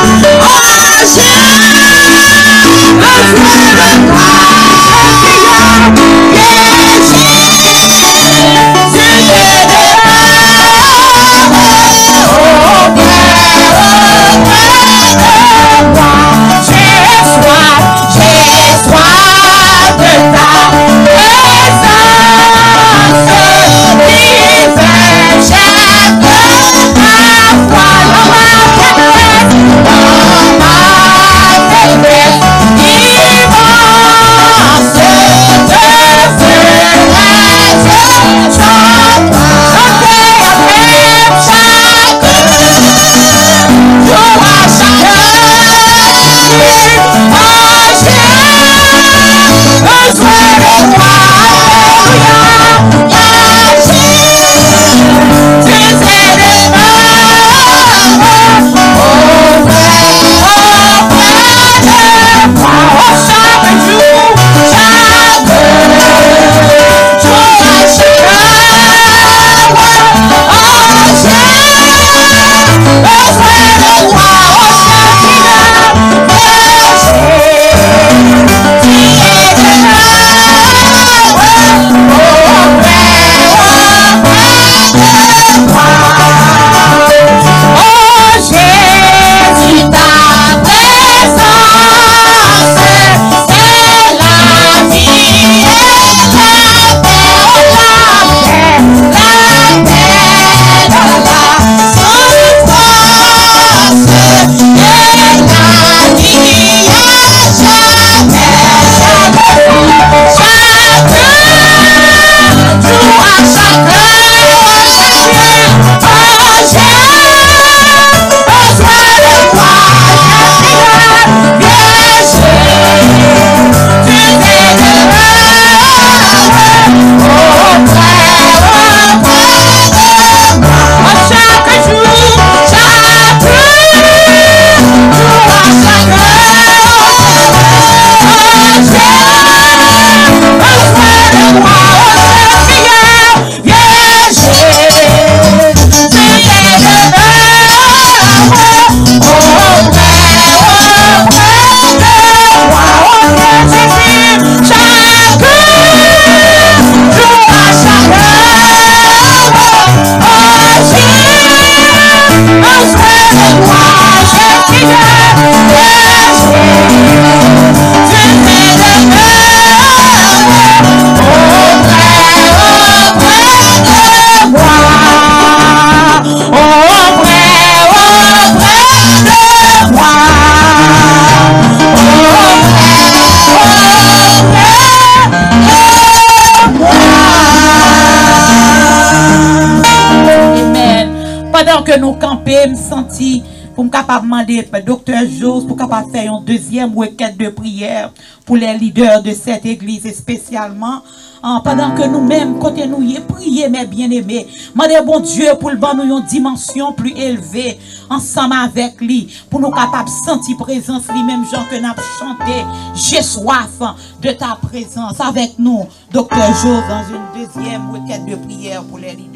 Que nous camper, me sentir pour me capable demander docteur Jose pour capable faire une deuxième requête de prière pour les leaders de cette église et spécialement pendant que nous-mêmes côté nous y prier mes bien-aimés, demander bon Dieu pour le ban nous une dimension plus élevée ensemble avec lui pour nous capable sentir présence lui même gens que n'a chanté j'ai soif de ta présence avec nous docteur Jose dans une deuxième requête de prière pour les leaders.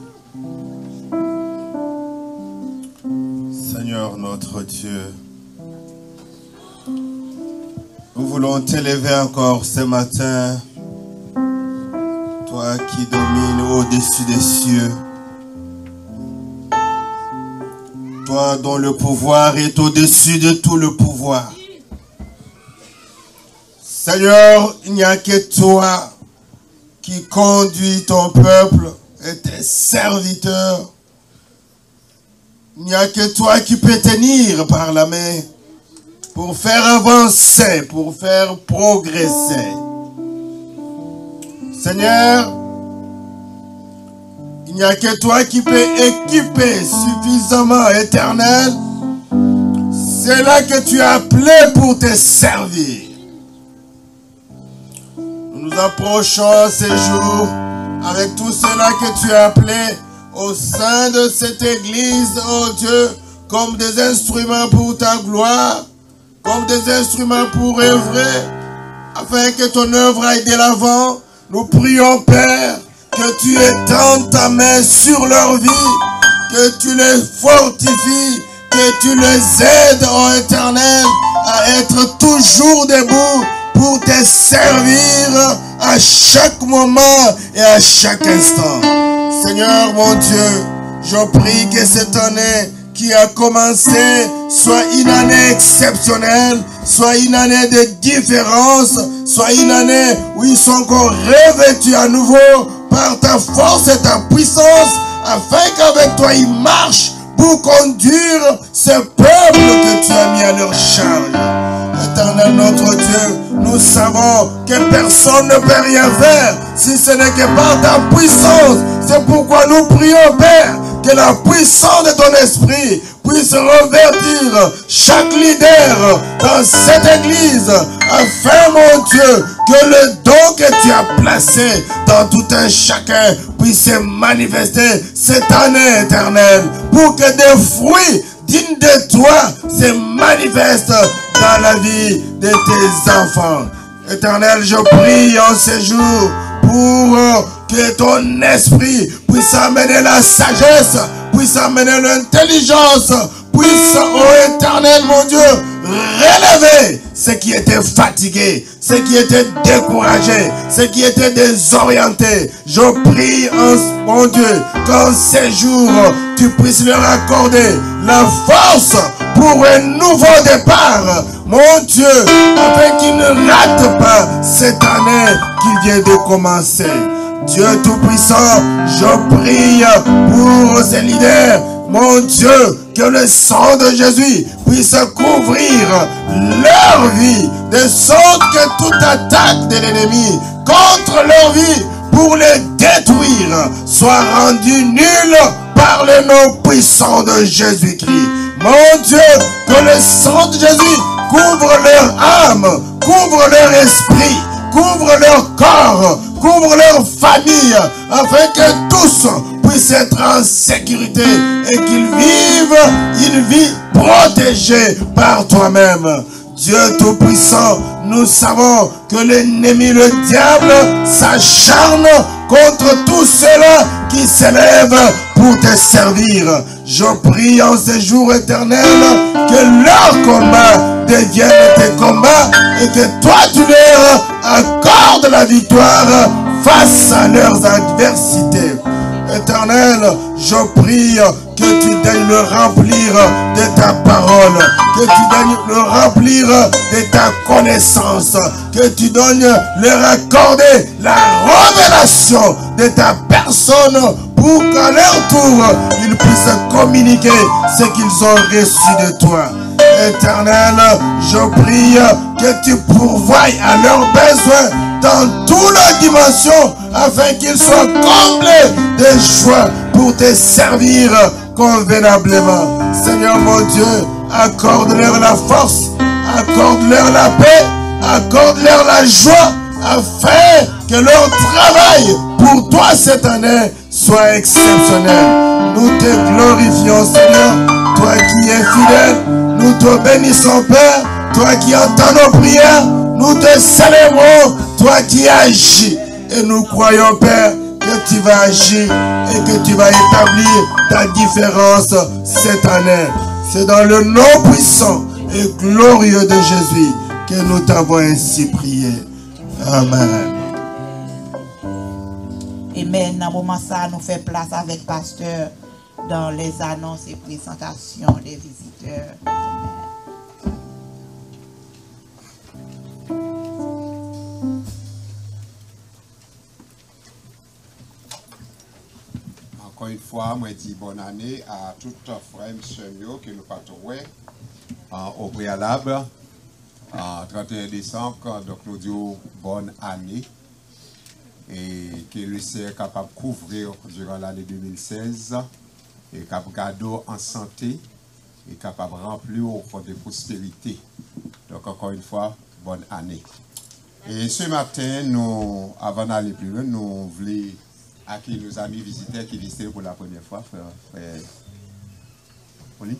Seigneur notre Dieu, nous voulons t'élever encore ce matin, toi qui domines au-dessus des cieux, toi dont le pouvoir est au-dessus de tout le pouvoir. Seigneur, il n'y a que toi qui conduis ton peuple et tes serviteurs. Il n'y a que toi qui peux tenir par la main pour faire avancer, pour faire progresser. Seigneur, il n'y a que toi qui peux équiper suffisamment, Éternel, c'est là que tu as appelé pour te servir. Nous nous approchons ces jours avec tout cela que tu as appelé au sein de cette église, oh Dieu, comme des instruments pour ta gloire, comme des instruments pour œuvrer, afin que ton œuvre aille de l'avant. Nous prions, Père, que tu étendes ta main sur leur vie, que tu les fortifies, que tu les aides, ô Éternel, à être toujours debout pour te servir à chaque moment et à chaque instant. Seigneur mon Dieu, je prie que cette année qui a commencé soit une année exceptionnelle, soit une année de différence, soit une année où ils sont encore revêtus à nouveau par ta force et ta puissance, afin qu'avec toi ils marchent pour conduire ce peuple que tu as mis à leur charge. Éternel notre Dieu, nous savons que personne ne peut rien faire si ce n'est que par ta puissance. C'est pourquoi nous prions, Père, que la puissance de ton esprit puisse revêtir chaque leader dans cette église, afin, mon Dieu, que le don que tu as placé dans tout un chacun puisse se manifester cette année, Éternel, pour que des fruits dignes de toi se manifestent dans la vie de tes enfants. Éternel, je prie en ce jour pour que ton esprit puisse amener la sagesse, puisse amener l'intelligence, puisse, ô Éternel, mon Dieu, relever ceux qui étaient fatigués, ceux qui étaient découragés, ceux qui étaient désorientés. Je prie, mon Dieu, qu'en ces jours, tu puisses leur accorder la force pour un nouveau départ, mon Dieu, afin qu'ils ne ratent pas cette année qui vient de commencer. Dieu Tout-Puissant, je prie pour ces leaders, mon Dieu, que le sang de Jésus puisse couvrir leur vie, de sorte que toute attaque de l'ennemi contre leur vie pour les détruire soit rendue nulle par le nom puissant de Jésus-Christ. Mon Dieu, que le sang de Jésus couvre leur âme, couvre leur esprit, couvre leur corps, couvre leur famille, afin que tous puissent être en sécurité et qu'ils vivent une vie protégée par toi-même. Dieu Tout-Puissant, nous savons que l'ennemi, le diable, s'acharne contre tous ceux-là qui s'élèvent pour te servir. Je prie en ces jours éternels que leur combat devienne tes combats et que toi tu leur accordes la victoire face à leurs adversités. Éternel, je prie que tu daignes le remplir de ta parole, que tu daignes le remplir de ta connaissance, que tu donnes leur accorder la révélation de ta personne pour qu'à leur tour, ils puissent communiquer ce qu'ils ont reçu de toi. Éternel, je prie que tu pourvoies à leurs besoins dans toutes les dimensions, afin qu'ils soient comblés de joie pour te servir convenablement. Seigneur mon Dieu, accorde-leur la force, accorde-leur la paix, accorde-leur la joie, afin que leur travail pour toi cette année soit exceptionnel. Nous te glorifions, Seigneur, toi qui es fidèle. Nous te bénissons, Père, toi qui entends nos prières. Nous te célébrons, toi qui agis. Et nous croyons, Père, que tu vas agir et que tu vas établir ta différence cette année. C'est dans le nom puissant et glorieux de Jésus que nous t'avons ainsi prié. Amen. Amen. Dans le moment ça, nous fait place avec pasteur dans les annonces et présentations des visiteurs. Encore une fois, moi dis bonne année à tout frère et sœur que nous partons au préalable. En 31 décembre, donc nous disons bonne année et que le Seigneur est capable de couvrir durant l'année 2016 et capable de garder en santé et capable de remplir de prospérité. Donc encore une fois, bonne année. Et ce matin, nous, avant d'aller plus loin, nous voulons accueillir nos amis visiteurs qui visitent pour la première fois, frère Oli.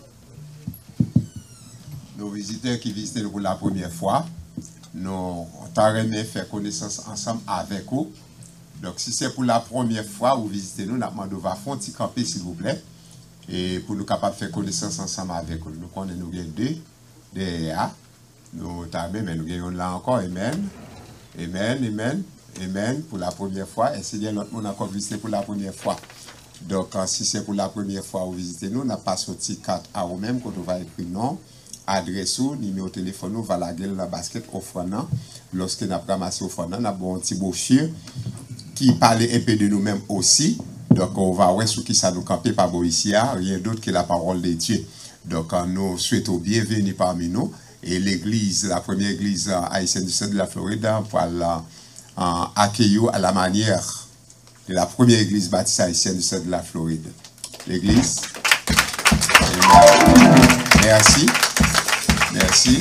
Nos visiteurs qui visitent pour la première fois, nous avons faire connaissance ensemble avec vous. Donc, si c'est pour la première fois vous visitez nous, nous demandons de faire un petit camper, s'il vous plaît. et pour nous capables de faire connaissance ensemble avec eux. Nous connaissons nous deux derrière, nous t'avons mais nous gagnons là encore, amen, amen, amen, amen, pour la première fois, et c'est bien l'autre monde encore visité pour la première fois. Donc, si c'est pour la première fois vous visitez nous, on n'a pas sorti carte à vous-même, quand on va écrire nom, adresse ou numéro de téléphone, nous va la gueule la basket offrant. Lorsque nous avons ramassé offrant, nous avons un petit brochure qui parle un peu de nous-mêmes aussi. Donc, on va voir ce qui ça nous camper par ici, rien d'autre que la parole de Dieu. Donc, nous souhaitons bienvenue parmi nous. Et l'église, la première église haïtienne du centre de la Floride, pour accueillir à la manière de la première église baptiste haïtienne du centre de la Floride. L'église. Merci. Merci.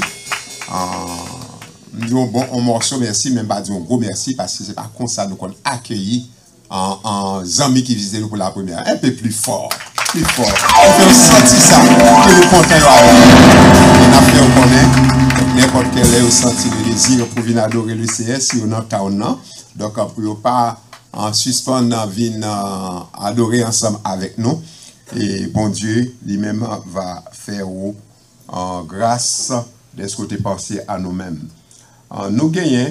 Nous disons bon, un morceau merci, même pas dire un gros merci, parce que c'est pas comme ça nous qu'on accueilli en amis qui visitent nous pour la première. Un peu plus fort. Plus fort. On fait sentir ça. Que le content on a fait on connaît. N'importe quel est au senti le désir pour venir adorer le CS si on a un. Donc pour ne pas en suspendre, venir adorer ensemble avec nous. Et bon Dieu lui-même va faire en grâce de ce côté pensé à nous-mêmes. Nous gagnons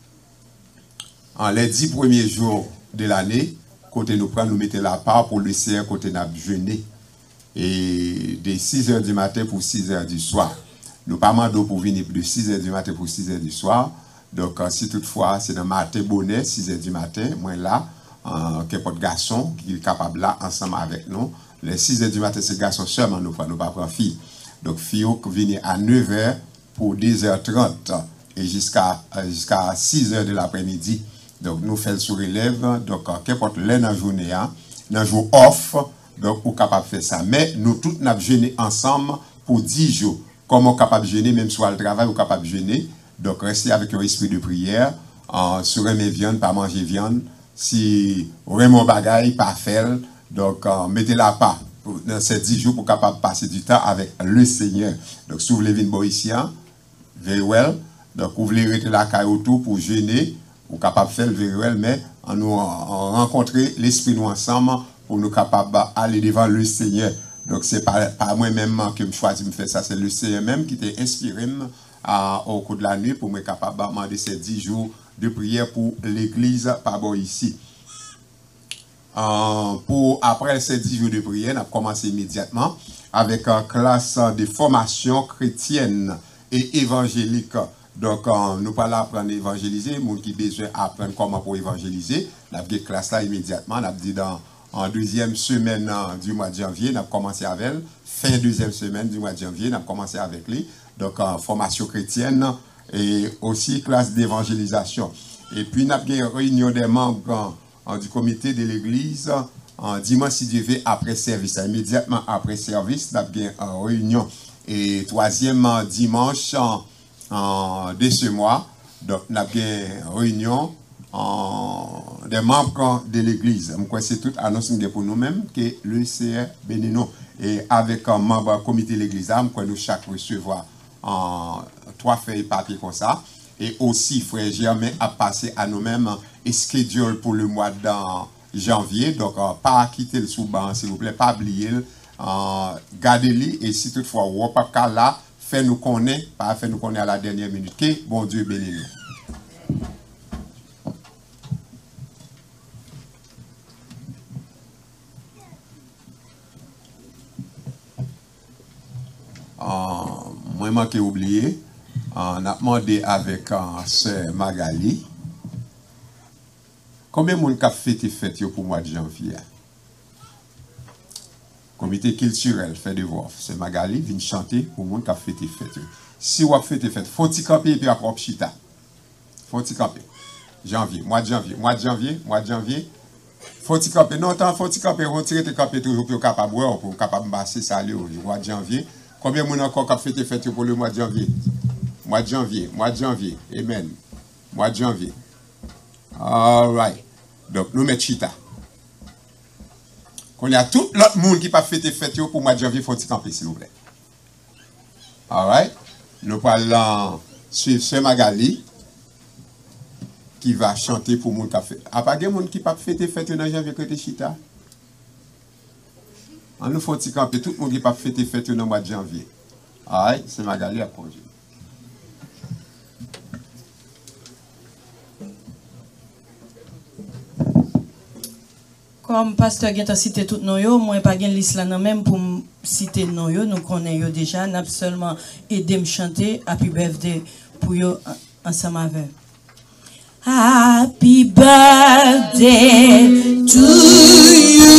en les 10 premiers jours de l'année, côté nous prend, nous mettons la part pour le CR côté nous jeûner. Et de 6h du matin pour 6h du soir. Nous pas mandons pour venir de 6h du matin pour 6h du soir. Donc si toutefois c'est dans matin bonnet, 6h du matin, moi là, qu'importe garçon qui est capable là ensemble avec nous. Les 6h du matin, c'est garçon seulement nous prenons, nous pas prendre fille. Donc fille viennent à 9h pour 10h30 et jusqu'à 6h de l'après-midi. Donc nous faisons sur élève, donc qu'importe l'un dans la journée, dans le jour off, donc pour capable faire ça. Mais nous tous nous avons jeûné ensemble pour 10 jours. Comment capable de jeûner, même soit le travail, ou capable de jeûner. Donc restez avec un esprit de prière, sur aimer viande, pas manger viande. Si vraiment bagaille, pas faire, donc mettez la part dans ces 10 jours pour capable passer du temps avec le Seigneur. Donc si vous voulez venir ici, very well. Donc vous voulez rester la caille autour pour jeûner, ou capable de faire very well, mais nous rencontrer l'esprit nous ensemble pour nous capables d'aller devant le Seigneur. Donc c'est pas moi-même que je choisis de faire ça, c'est le Seigneur même qui t'a inspiré au cours de la nuit pour me capable de demander ces 10 jours de prière pour l'église par ici. Pour après ces 10 jours de prière, on a commencé immédiatement avec une classe de formation chrétienne et évangélique. Donc, nous pas là apprendre à évangéliser, les gens qui ont besoin d'apprendre comment pour évangéliser. On a fait une classe là immédiatement. On a dit en deuxième semaine du mois de janvier, on a commencé avec elle. Fin deuxième semaine du mois de janvier, on a commencé avec lui. Donc, formation chrétienne et aussi classe d'évangélisation. Et puis, on a fait une réunion des membres du comité de l'église dimanche si Dieu veut après service. Immédiatement après service, on a fait une réunion. Et troisième dimanche de ce mois, donc on a fait une réunion des membres de l'église. C'est tout annonce pour nous-mêmes que le CR bénit nous. Et avec un membre du comité de l'église, nous chaque recevoir 3 feuilles papier comme ça. Et aussi, frère Germain a passé à nous-mêmes un schedule pour le mois de janvier. Donc, pas quitter le sous-ban, s'il vous plaît, pas oublier. Gardez-le. Et si toutefois, vous n'avez pas là, faites-nous connaître, pas faites-nous connaître à la dernière minute. Que bon Dieu bénisse nous. Moi, je m'ai oublié. On a demandé avec Sœur Magali combien de monde a fêté fête pour le mois de janvier. Comité culturel fait devoir. Sœur Magali vient chanter pour le monde qui a fêté fête. Si vous avez fêté fête, faut-il camper et puis après chita. Faut-il camper. Janvier, mois de janvier. Faut-il camper. Non, faut-il camper. On tire tes camper toujours pour capable boire, pour capable passer ça le mois de janvier. Combien de monde encore a fêté fête pour le mois de janvier? Mois de janvier, amen. Mois de janvier. All right. Donc, nous mettons chita. Quand il y a tout l'autre monde qui n'a pas fêté fête pour le mois de janvier, il faut y camper, s'il vous plaît. All right. Nous parlons suivre Sœur Magali qui va chanter pour le monde qui a fait. A pas de monde qui n'a pas fêté fête dans janvier que chita? On nous faut camper tout le monde qui pas fêter fête dans le mois de janvier. Aïe, c'est Magali à conduire. Comme pasteur Genta cité tout nos yo, moi pas gen liste là non même pour citer nos yo, nous connaissons déjà, n'a seulement aidé me chanter Happy Birthday pour yo ensemble avec. Happy birthday to you.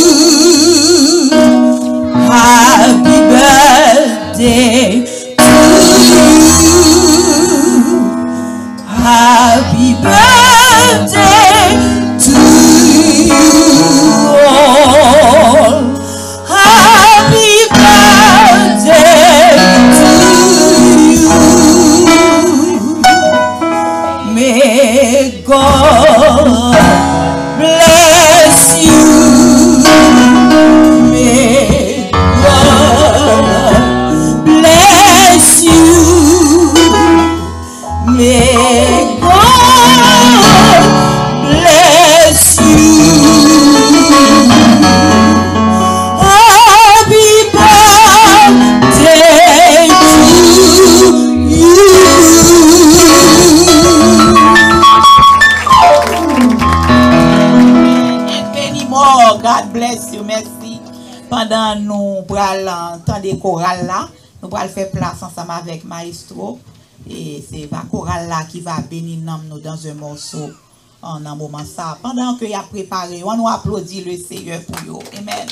Happy birthday to you. Happy birthday to you all. Happy birthday to you. May God bless you. May God bless you. May God bless you. Happy birthday to you. Many more. God bless you. Merci. Pendant nous prenons temps de chorale là, nous allons faire place ensemble avec Maestro. Et c'est la chorale là qui va bénir nous dans un morceau en un moment ça. Pendant qu'il a préparé, on nous applaudit le Seigneur pour vous. Amen.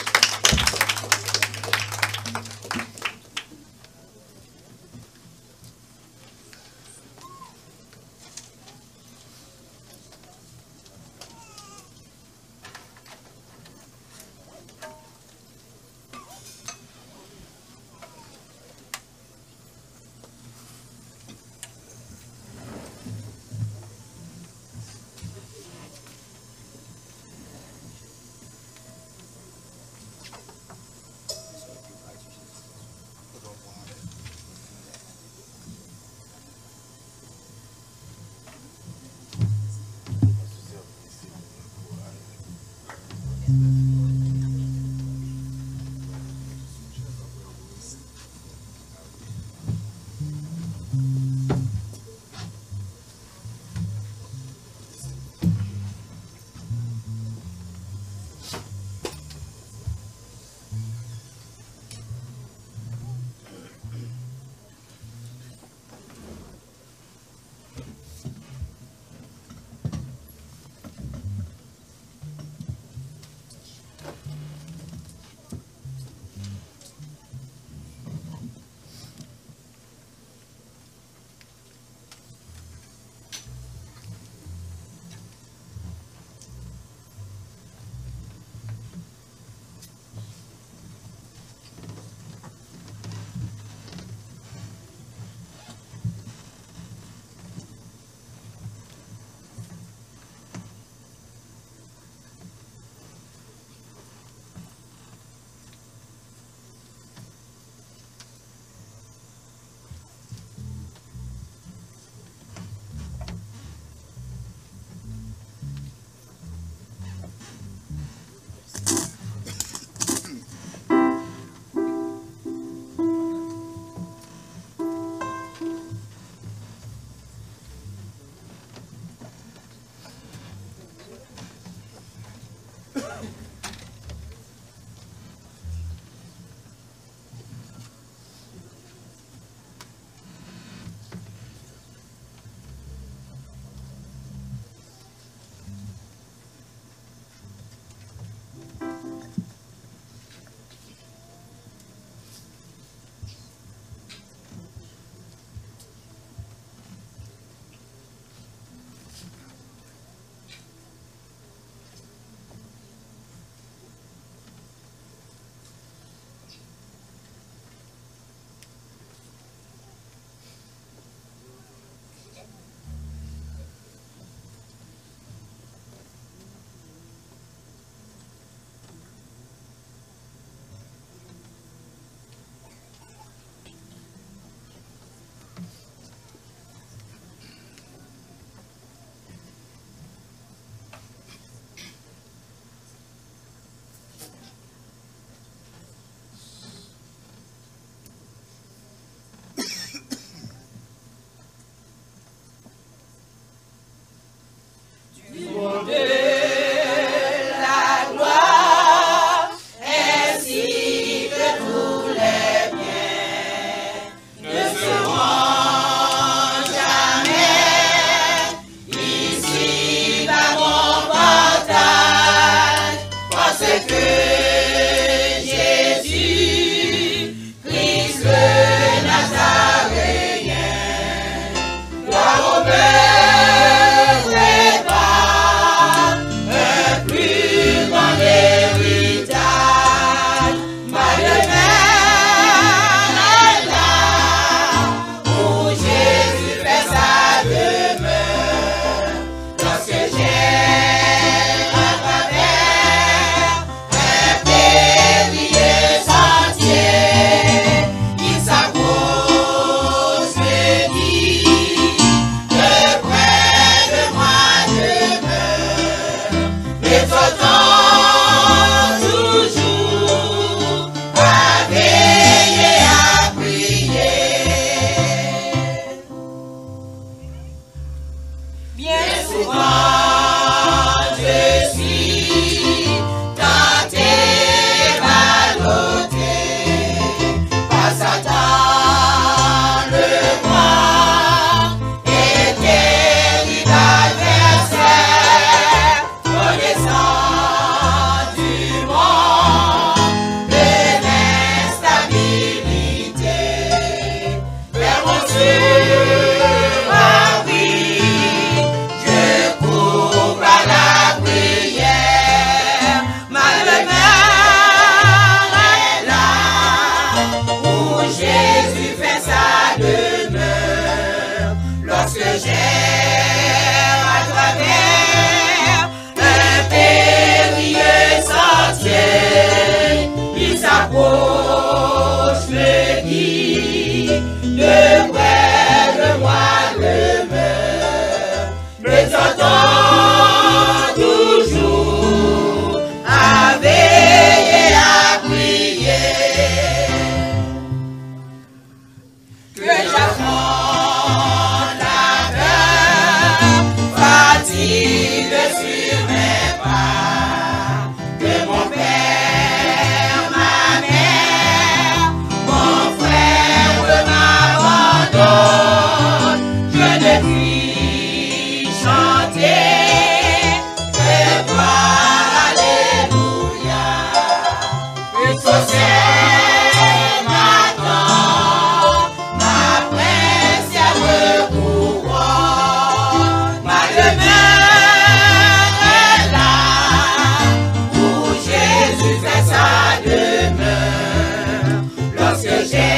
puis chanter de gloire, alléluia. Il faut c'est maintenant, ma précieuse couronne, ma demeure est là, où Jésus fait sa demeure, lorsque j'ai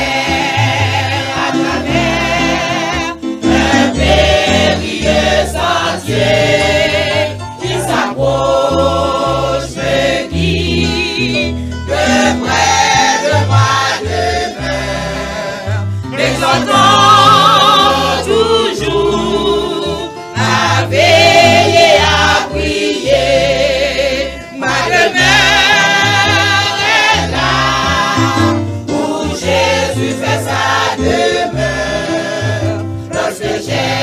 qui s'approche, me guide, de près de moi demeure, m'exhortant toujours à veiller, à prier, ma demeure est là, où Jésus fait sa demeure, lorsque j'ai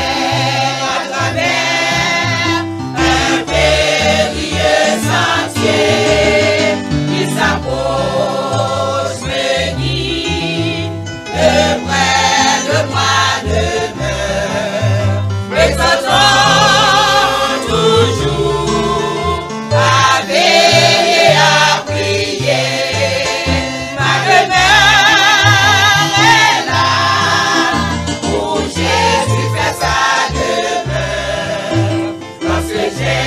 qui s'approche, me guide, de près de moi demeure, m'exhortant toujours à veiller, à prier, ma demeure est là, où Jésus fait sa demeure, lorsque j'ai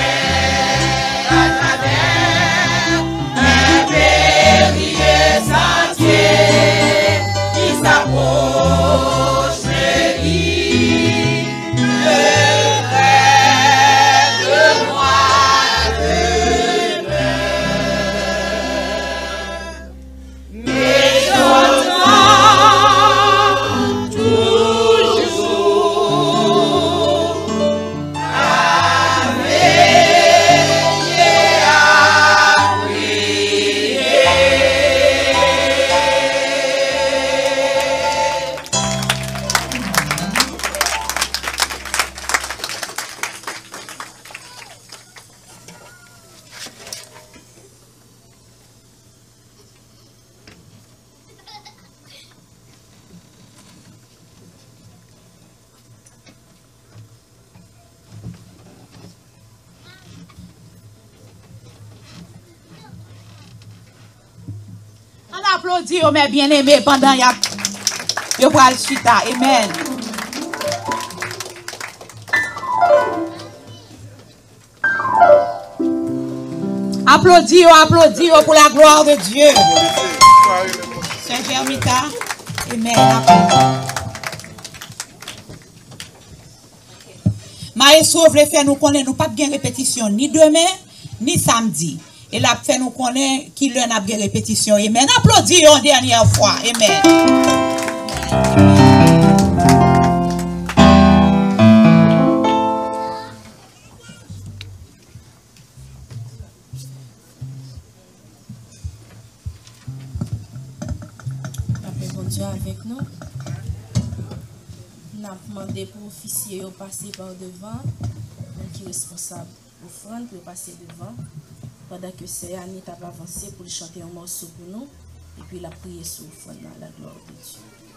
qui s'approche, me guide, de près de moi demeure, m'exhortant toujours à veiller, à prier. On applaudit, mes bien-aimés, pendant qu'il y a le chita. Amen. Applaudis pour la gloire de Dieu. Saint-Germita. Amen. Maestro voulait faire nous connaître, nous pas bien répétition ni demain, ni samedi. Et là, fait nous connaître qui l'un a bien répétition. Amen. Applaudis une dernière fois. Amen. Bon Dieu avec nous. Nous avons demandé pour officier de passer par devant, qui est responsable offrande pour passer devant, pendant que c'est Annie qui a avancé pour chanter un morceau pour nous, et puis la prière sur l'offrande dans la gloire de Dieu.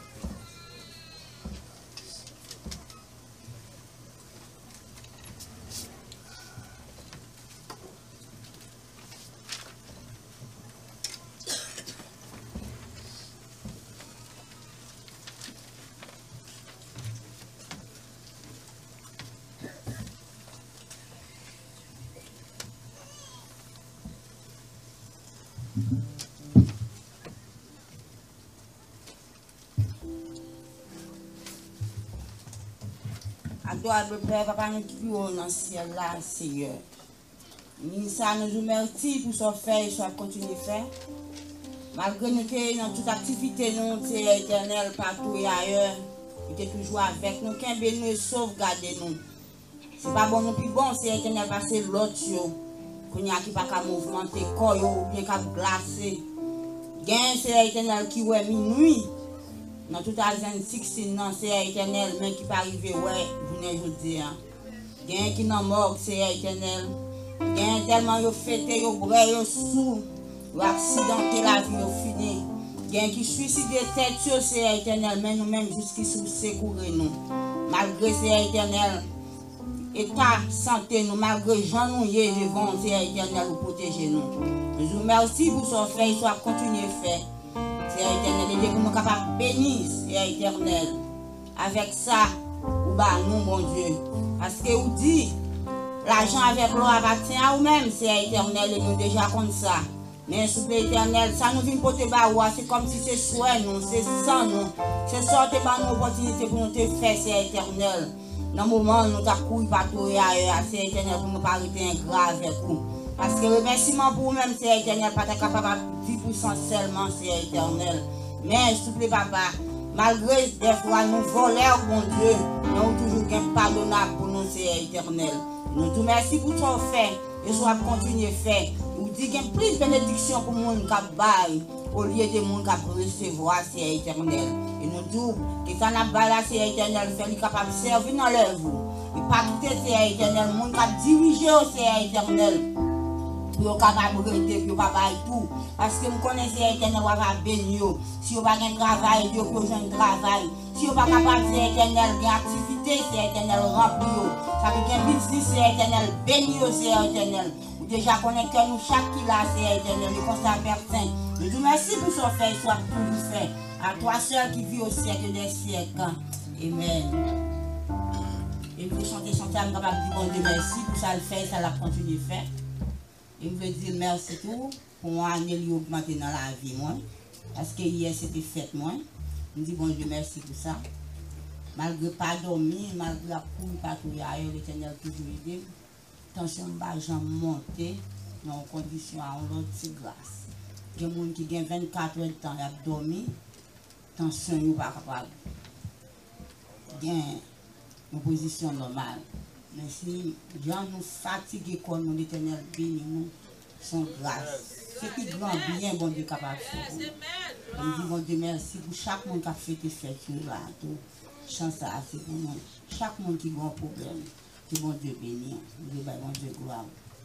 Gloire de Père, Papa, nous qui vivons dans le ciel là, Seigneur. Nous nous remercions pour ce fait et ce continuer à faire. Malgré nous que dans toute activité, nous, c'est éternel partout et ailleurs. Il est toujours avec nous. Qu'un bien nous sauvegarder nous. C'est pas bon, nous plus bon, c'est éternel passer l'autre. Qu'on y a qui pas qu'à mouvementer, corps ou bien qu'à glacer. Gain, c'est éternel qui est minuit. Dans tout 2016, c'est éternel, mais qui pas arrivé, ouais, journée aujourd'hui. Gain qui n'a mort, c'est éternel. Gain tellement yo fêté, yo bré, yo sous, yo accidenté la vie, yo fini. Gen qui suicide tête, c'est éternel, mais nous-mêmes jusqu'ici secourir nous. Malgré c'est éternel, état santé nous, malgré Jean nous y est devant, c'est éternel, vous protéger nous. Je vous remercie pour ce fait, soit continuer à faire. C'est éternel, et que nous sommes capables de bénir, c'est éternel. Avec ça, ou bah nous, mon Dieu. Parce que vous dites, l'argent avec l'eau appartient à vous-même, c'est éternel, et nous déjà comme ça. Mais souple éternel, ça nous vient porter baroua, c'est comme si c'est souhait nous, c'est sans nous. C'est sortir par nos opportunités pour nous te faire, c'est éternel. Dans le moment où nous avons couru partout ailleurs, c'est éternel pour nous pas arrêter ingrat avec vous. Parce que le remerciement pour vous-même, c'est éternel, pas capable de 10% seulement, c'est éternel. Mais souple papa, malgré des fois nous voleurs, mon Dieu, nous avons toujours pardonnable pour nous, c'est éternel. Nous te remercions pour ton fait, et soit continuer à faire. Nous disons qu'il y a plus de bénédiction pour les gens qui baillent, au lieu de gens qui recevoir, c'est éternel. Et nous disons que ça n'a pas là, c'est éternel, fait capable de servir dans l'œuvre. Et pas quitter, c'est éternel, les gens qui dirigent, c'est éternel. Pour capable de rester, pour pas tout. Parce que nous connaissons éternel, on va bénir. Si on n'a pas de travail, Dieu peut jouer un travail. Si on n'est pas capable de faire éternel, une activité, c'est éternel, rempli. Ça veut dire business, c'est éternel, béni, c'est éternel. Déjà connaît que nous, chaque qui l'a, c'est éternel, le constat pertinent. Je vous remercie pour ce fait, soit tout fait. À toi seul qui vit au siècle des siècles. Amen. Et vous chantez, je suis capable de dire bon Dieu merci pour ça le fait, ça l'a continué de faire. Et je veux dire merci tout pour moi, année augmenter dans la vie, moi. Parce que hier c'était fête, moi. Je dis bon Dieu merci pour ça. Malgré pas dormir, malgré la cour, pas tout ailleurs, l'éternel toujours aidé. Tension bas jambe montée dans une condition à l'autre c'est grâce. Il y a des gens qui ont 24 heures de temps à dormir, tension n'est pas capable. Il y a une position normale. Mais si les gens nous fatiguent comme nous, l'éternel béni nous, son grâce. C'est plus grand bien, bon Dieu, capable de faire. On dit, bon Dieu, merci pour chaque monde qui a fait tes fêtes là. Chance à c'est pour nous. Chaque monde qui a un problème. Que bon Dieu bénisse, bon Dieu gloire.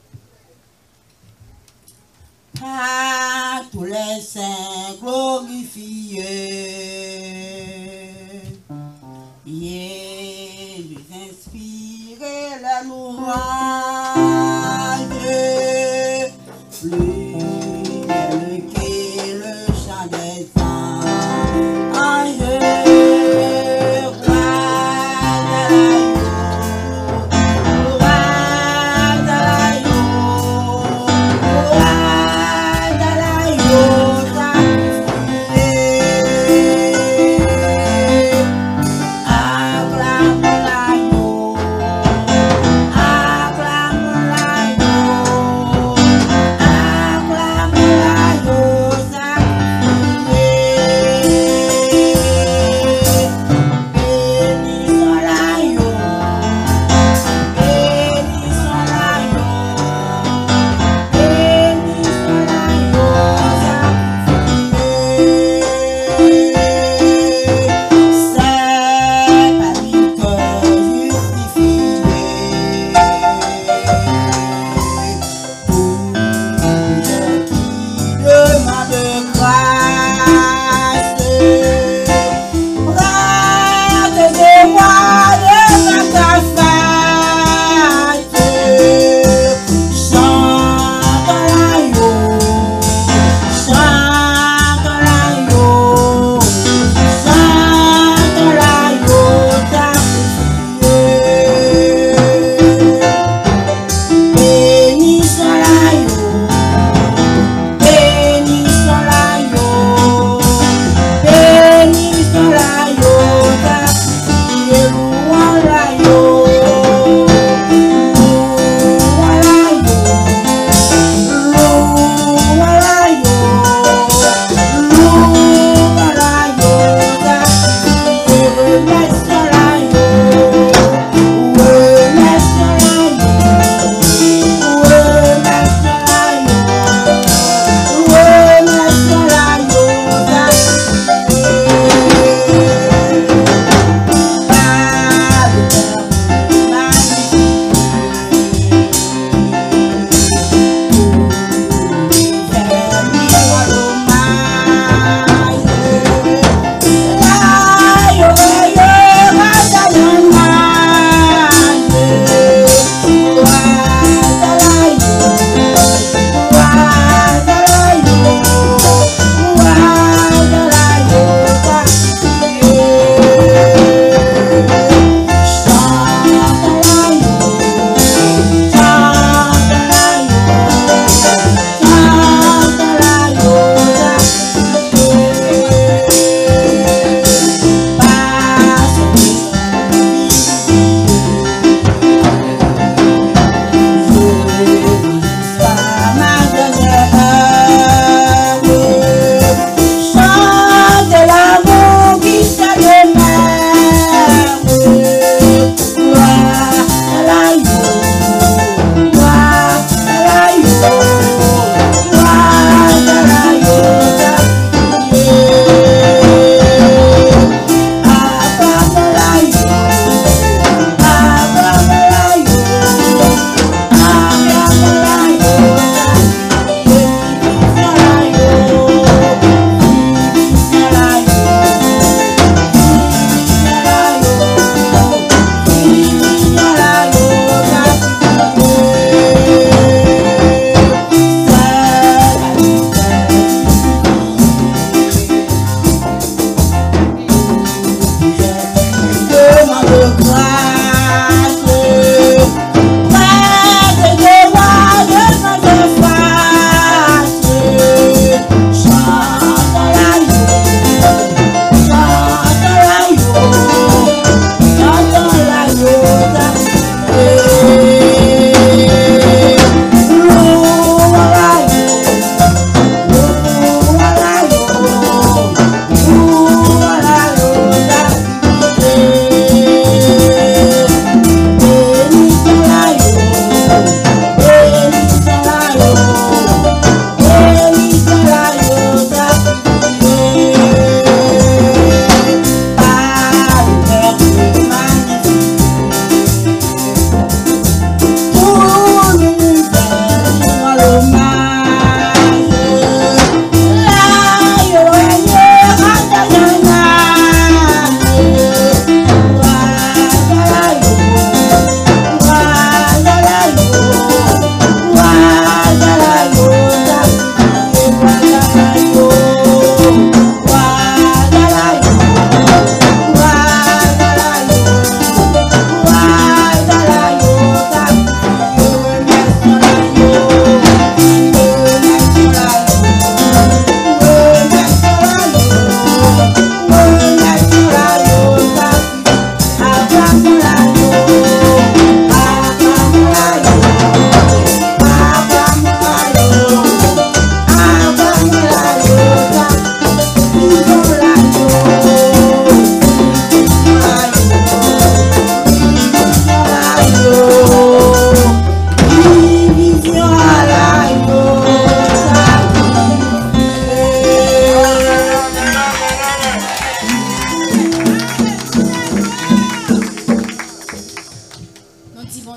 À tous les saints glorifiés, Jésus inspire la louange, plus belle que le chant des anges. Acclame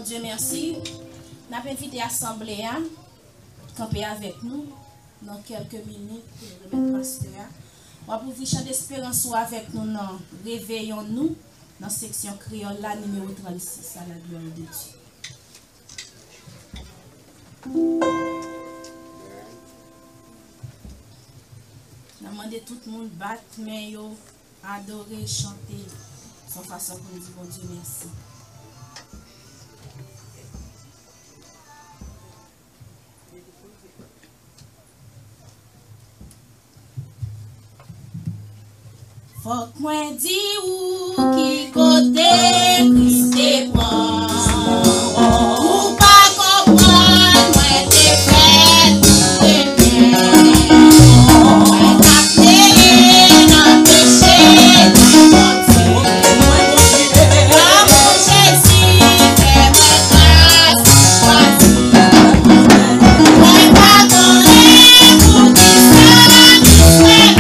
Dieu merci. Nous avons invité l'Assemblée à camper avec nous dans quelques minutes pour nous remettre pasteur. On va pouvoir chanter d'espérance avec nous dans Réveillons-nous dans la section créole là, numéro 36 à la gloire de Dieu. Je demande tout le monde battre mais yo adorer chanter sans façon pour nous dire bon Dieu merci. Faut que moi dis où qui côté Christ est bon. Ou pas comprendre moi t'es fait de bien. Moi t'appeler dans péché mon Dieu. Amour Jésus fais-moi grâce choisi. Moi pas connaître pour qui ça qui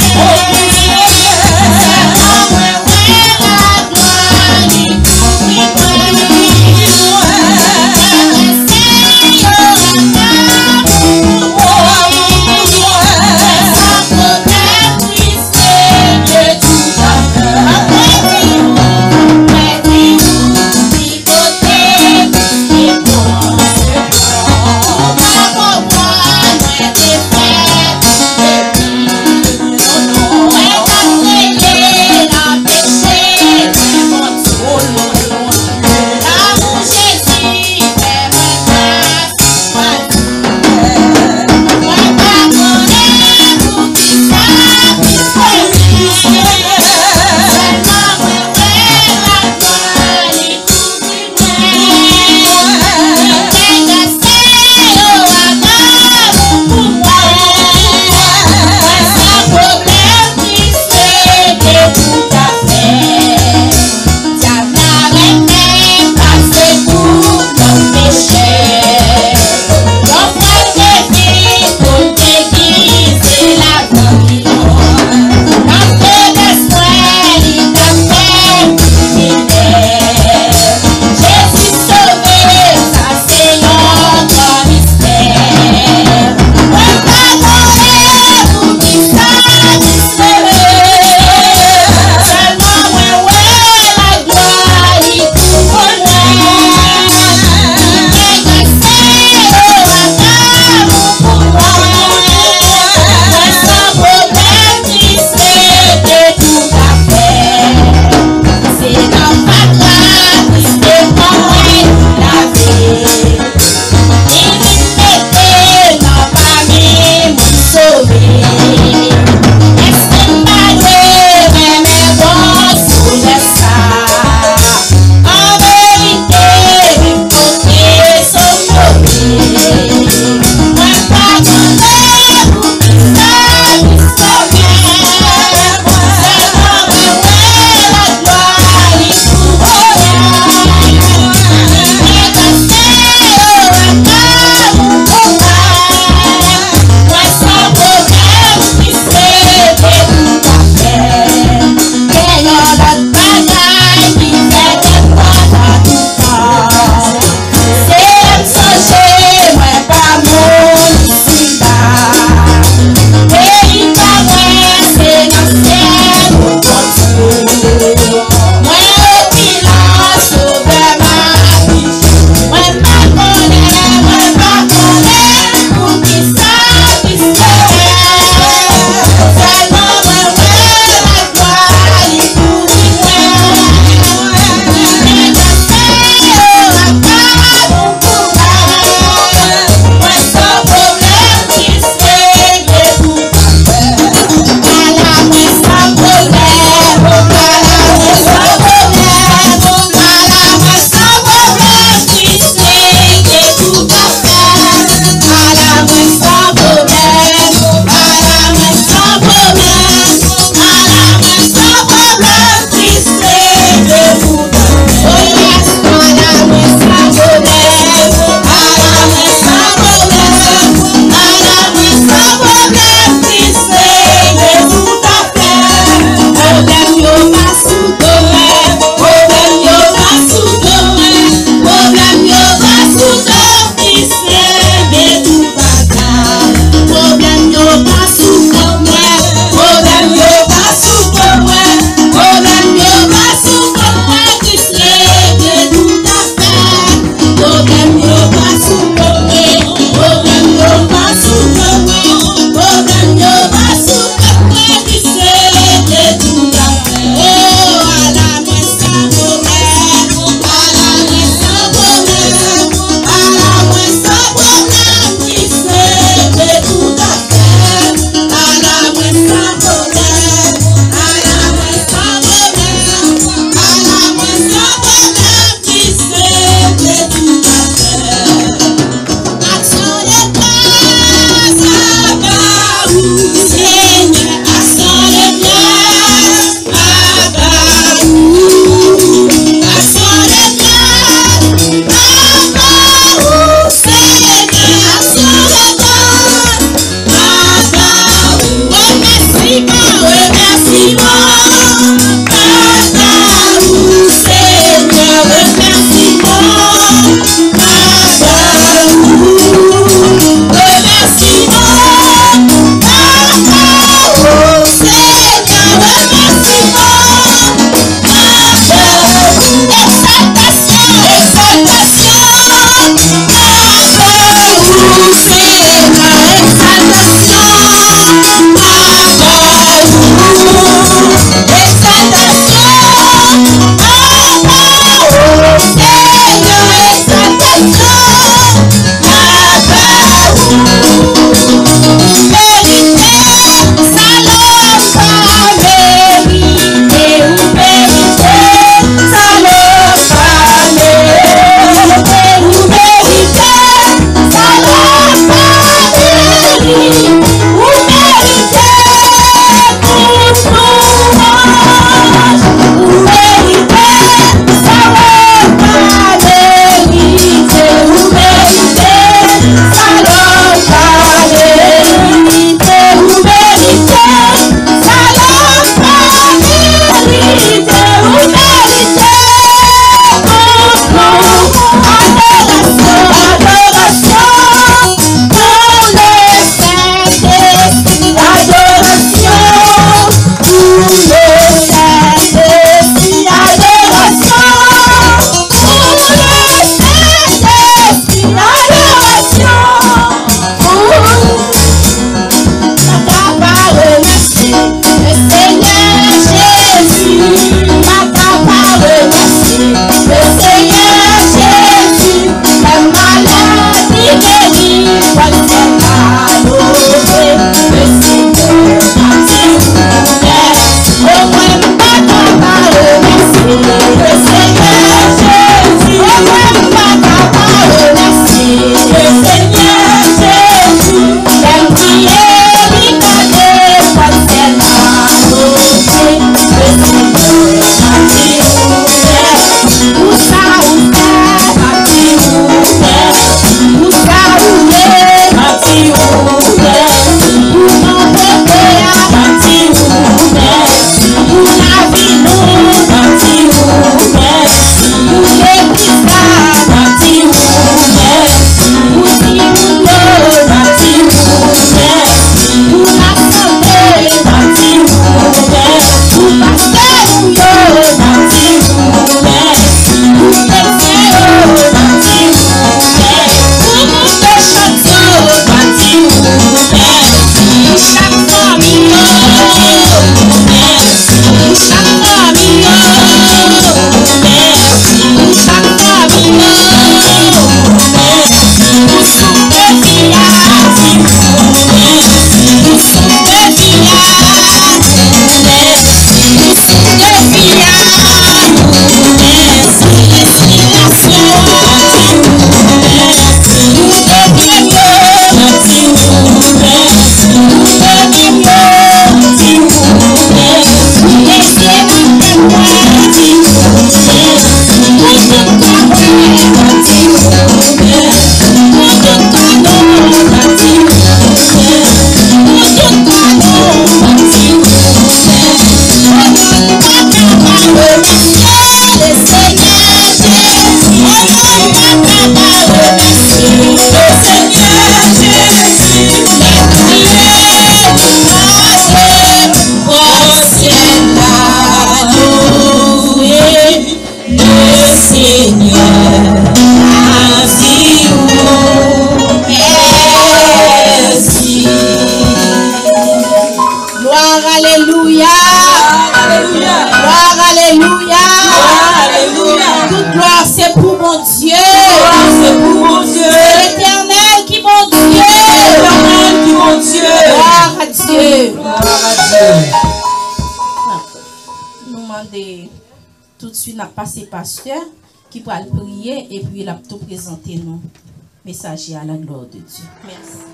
Tout de suite, n'a passé pasteur qui va le prier et puis il a tout présenté nous. Messager à la gloire de Dieu. Merci.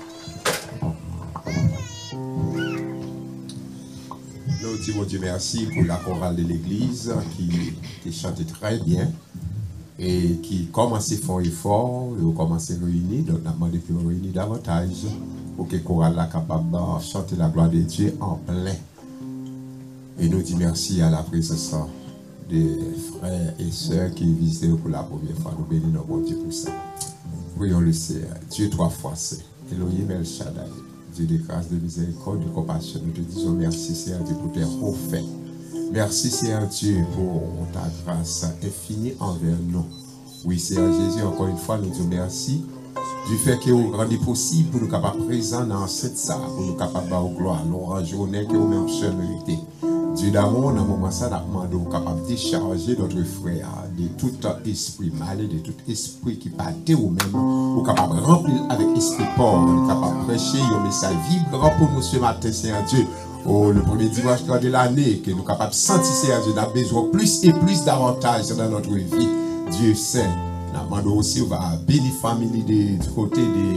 Nous disons Dieu merci pour la chorale de l'église qui chantait très bien et qui commençait à faire effort, ils commencé à réunir, donc nous avons demandé de réunir davantage pour que la chorale soit capable de chanter la gloire de Dieu en plein. Et nous disons merci à la présence des frères et sœurs qui visitaient pour la première fois. Nous bénissons notre Dieu pour ça. Prions le Seigneur. Dieu trois fois c'est. Elohim El Shaddai. Dieu de grâce, de miséricorde, de compassion. Nous te disons merci Seigneur Dieu pour tes hauts faits. Merci Seigneur Dieu pour ta grâce infinie envers nous. Oui Seigneur Jésus, encore une fois nous disons merci du fait que vous rendez possible pour nous capables présents dans cette salle, pour nous capables de gloire, l'orange journée que vous-même seul méritez. Dieu d'amour, dans ce moment ça, nous demandons capable de décharger notre frère de tout esprit mal, de tout esprit qui partait ou même, ou capable de remplir avec esprit pauvre, capable de prêcher un message vibrant pour nous ce matin, Seigneur Dieu. Oh, le premier dimanche de l'année, que nous sommes capables de sentir, Seigneur Dieu, nous avons besoin plus et plus davantage dans notre vie. Dieu sait. Nous demandons aussi, on va bénir la famille du côté des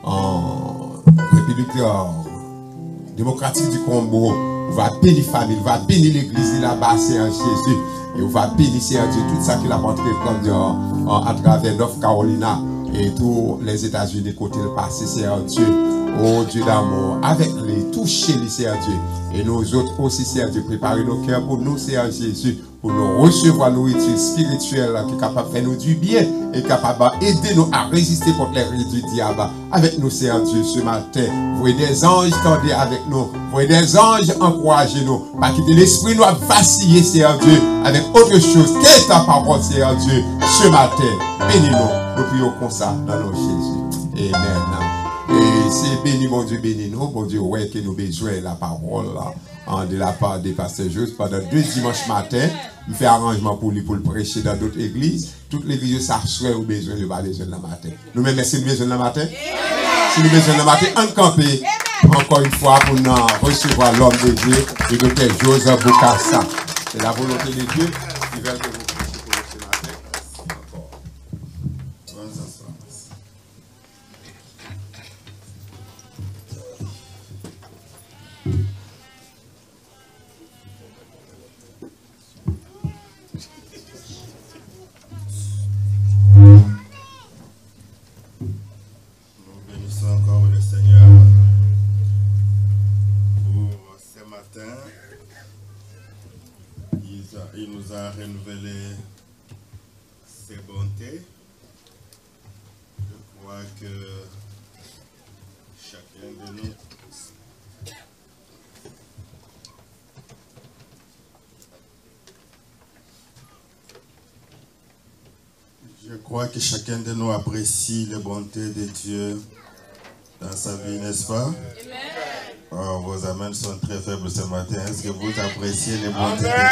République démocratique du Congo. On va bénir la famille, on va bénir l'église là-bas, Seigneur Jésus. Et on va bénir, Seigneur Dieu, tout ça qu'il a montré à travers North Carolina et tous les États-Unis côté le passé, Seigneur Dieu. Oh Dieu d'amour, avec les toucher, Seigneur Dieu. Et nous autres aussi, Seigneur Dieu, préparer nos cœurs pour nous, Seigneur Jésus, pour nous recevoir la nourriture spirituelle qui est capable de faire nous du bien et capable d'aider nous à résister contre les règles du diable. Avec nous, Seigneur Dieu, ce matin, voyez des anges tendez avec nous, voyez des anges encouragez nous, pas quitter l'esprit nous a vacillé, Seigneur Dieu, avec autre chose que ta parole, Seigneur Dieu, ce matin. Bénis-nous, nous prions comme ça dans nos Jésus. Amen. Et c'est béni, mon Dieu, bénis-nous, mon Dieu, ouais, que nous besoin de la parole de la part des pasteurs juste pendant 2 dimanches matin. Nous faisons arrangement pour lui pour le prêcher dans d'autres églises. Toutes les églises s'assurent ou besoin de pas besoin de la matin. Nous même si nous besoin de la matin. Si nous besoin de la matin, on camper encore une fois pour nous recevoir l'homme de Dieu, le docteur Joseph Bokassa. C'est la volonté de Dieu qui veut que vous prêchiez pour ce matin. Encore. ses bontés. Je crois que chacun de nous apprécie les bontés de Dieu dans sa vie, n'est-ce pas? Oh, vos amens sont très faibles ce matin. Est-ce que vous appréciez les bontés de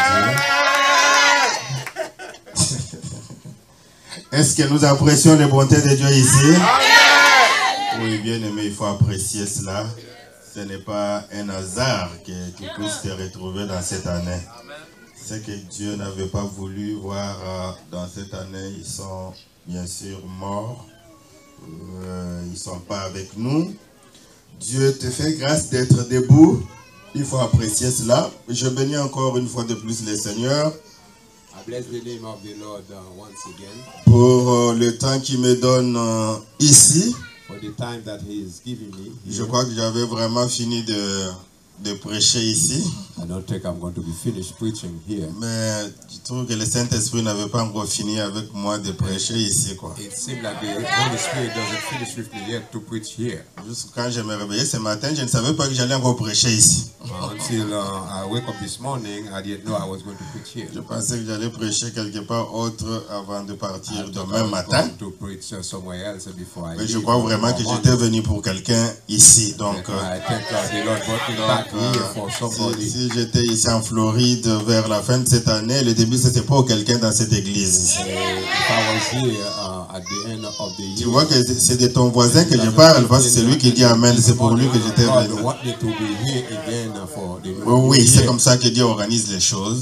Dieu? Est-ce que nous apprécions les bontés de Dieu ici? Oui, bien aimé, il faut apprécier cela. Ce n'est pas un hasard que tu puisses te retrouver dans cette année. Ce que Dieu n'avait pas voulu voir dans cette année, ils sont bien sûr morts. Ils ne sont pas avec nous. Dieu te fait grâce d'être debout. Il faut apprécier cela. Je bénis encore une fois de plus le Seigneur. I bless the name of the Lord once again. Pour le temps qu'il me donne ici. For the time that he is giving me. Je crois que j'avais vraiment fini de prêcher ici. I don't think I'm going to be finished preaching here. Mais je trouve que le Saint-Esprit n'avait pas encore fini avec moi de prêcher ici, quoi. It seems like the Holy Spirit doesn't finish with me yet to preach here. Juste quand je me réveillais ce matin, je ne savais pas que j'allais encore prêcher ici. Until I wake up this morning, I didn't know I was going to preach here. Je pensais que j'allais prêcher quelque part autre avant de partir demain matin. To preach somewhere else before I Mais je crois vraiment que j'étais venu pour quelqu'un ici. Donc, I thank God the Lord brought me back here for somebody. Si j'étais ici en Floride vers la fin de cette année, le début c'était pour quelqu'un dans cette église. Tu vois que c'est de ton voisin que je parle parce que c'est lui qui dit Amen, c'est pour lui que j'étais venu. Oui, c'est comme ça que Dieu organise les choses.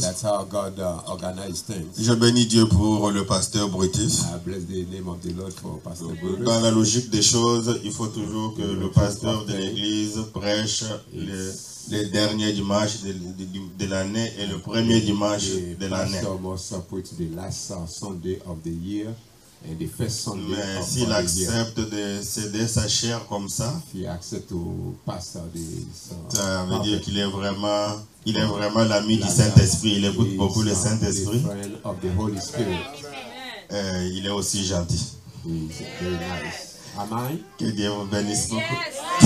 Je bénis Dieu pour le pasteur Brutus. Dans la logique des choses, il faut toujours que le pasteur de l'église prêche le dernier dimanche de l'année et le premier dimanche de l'année. Mais s'il accepte de céder sa chair comme ça, ça veut dire qu'il est vraiment, l'ami du Saint-Esprit. Il écoute beaucoup le Saint-Esprit. Il est aussi gentil. Que Dieu vous bénisse beaucoup.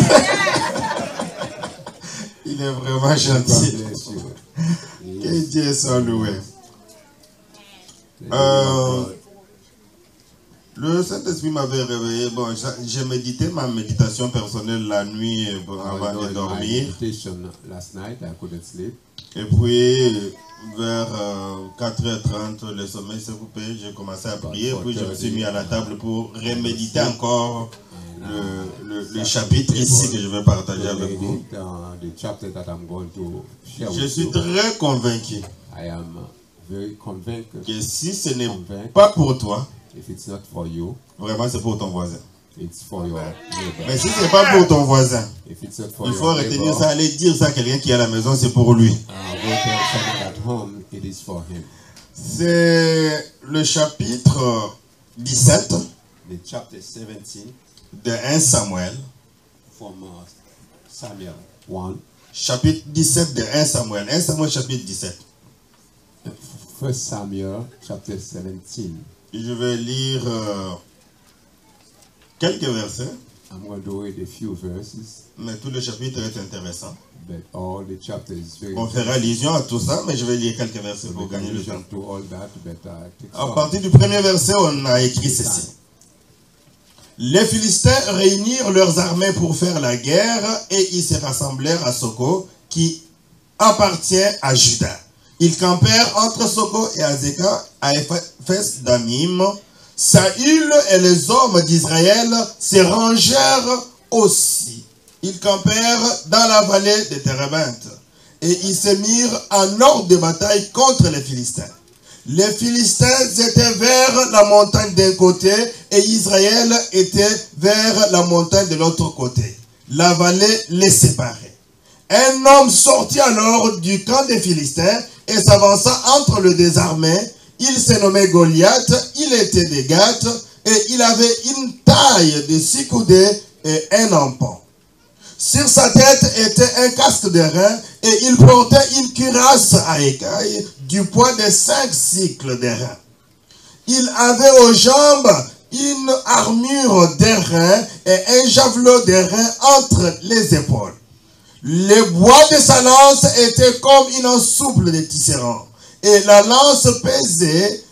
Il est vraiment gentil. Que Dieu soit loué. Le Saint-Esprit m'avait réveillé. Bon, j'ai médité ma méditation personnelle la nuit avant de dormir. Et puis, vers 4h30, le sommeil s'est coupé. J'ai commencé à prier. Puis, je me suis mis à la table pour reméditer encore le chapitre ici que je vais partager avec vous. Je suis très convaincu que si ce n'est pas pour toi, vraiment c'est pour ton voisin. Mais si ce n'est pas pour ton voisin, il faut retenir ça, aller dire ça à quelqu'un qui est à la maison, c'est pour lui. C'est le chapitre 17 de 1 Samuel. Chapitre 17 de 1 Samuel. 1 Samuel chapitre 17. 1 Samuel chapter 17. Je vais lire quelques versets. I'm going to read a few verses. Mais tout le chapitre est intéressant. But all the chapter is very On fera allusion à tout ça, mais je vais lire quelques versets pour gagner le temps. To all that, but, à partir du premier verset, on a écrit ceci. Les Philistins réunirent leurs armées pour faire la guerre et ils se rassemblèrent à Soko, qui appartient à Juda. Ils campèrent entre Soko et Azekah à Ephes Damim. Saül et les hommes d'Israël se rangèrent aussi. Ils campèrent dans la vallée de Térébinthe et ils se mirent en ordre de bataille contre les Philistins. Les Philistins étaient vers la montagne d'un côté et Israël était vers la montagne de l'autre côté. La vallée les séparait. Un homme sortit alors du camp des Philistins et s'avança entre le désarmé. Il se nommait Goliath, il était de Gath et il avait une taille de 6 coudées et un empan. Sur sa tête était un casque de rein et il portait une cuirasse à écailles du poids de 5 cycles de rein. Il avait aux jambes une armure d'airain et un javelot d'airain entre les épaules. Le bois de sa lance était comme une souple de tisserand, et la lance pesait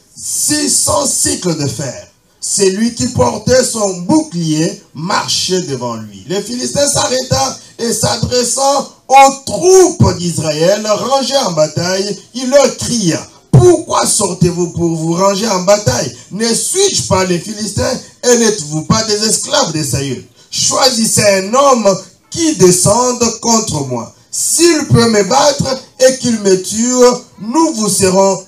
600 cycles de fer. Celui qui portait son bouclier marchait devant lui. Le Philistin s'arrêta et s'adressant aux troupes d'Israël rangées en bataille, il leur cria: pourquoi sortez-vous pour vous ranger en bataille? Ne suis-je pas les Philistins et n'êtes-vous pas des esclaves de Saül? Choisissez un homme qui descende contre moi. S'il peut me battre et qu'il me tue, nous vous serons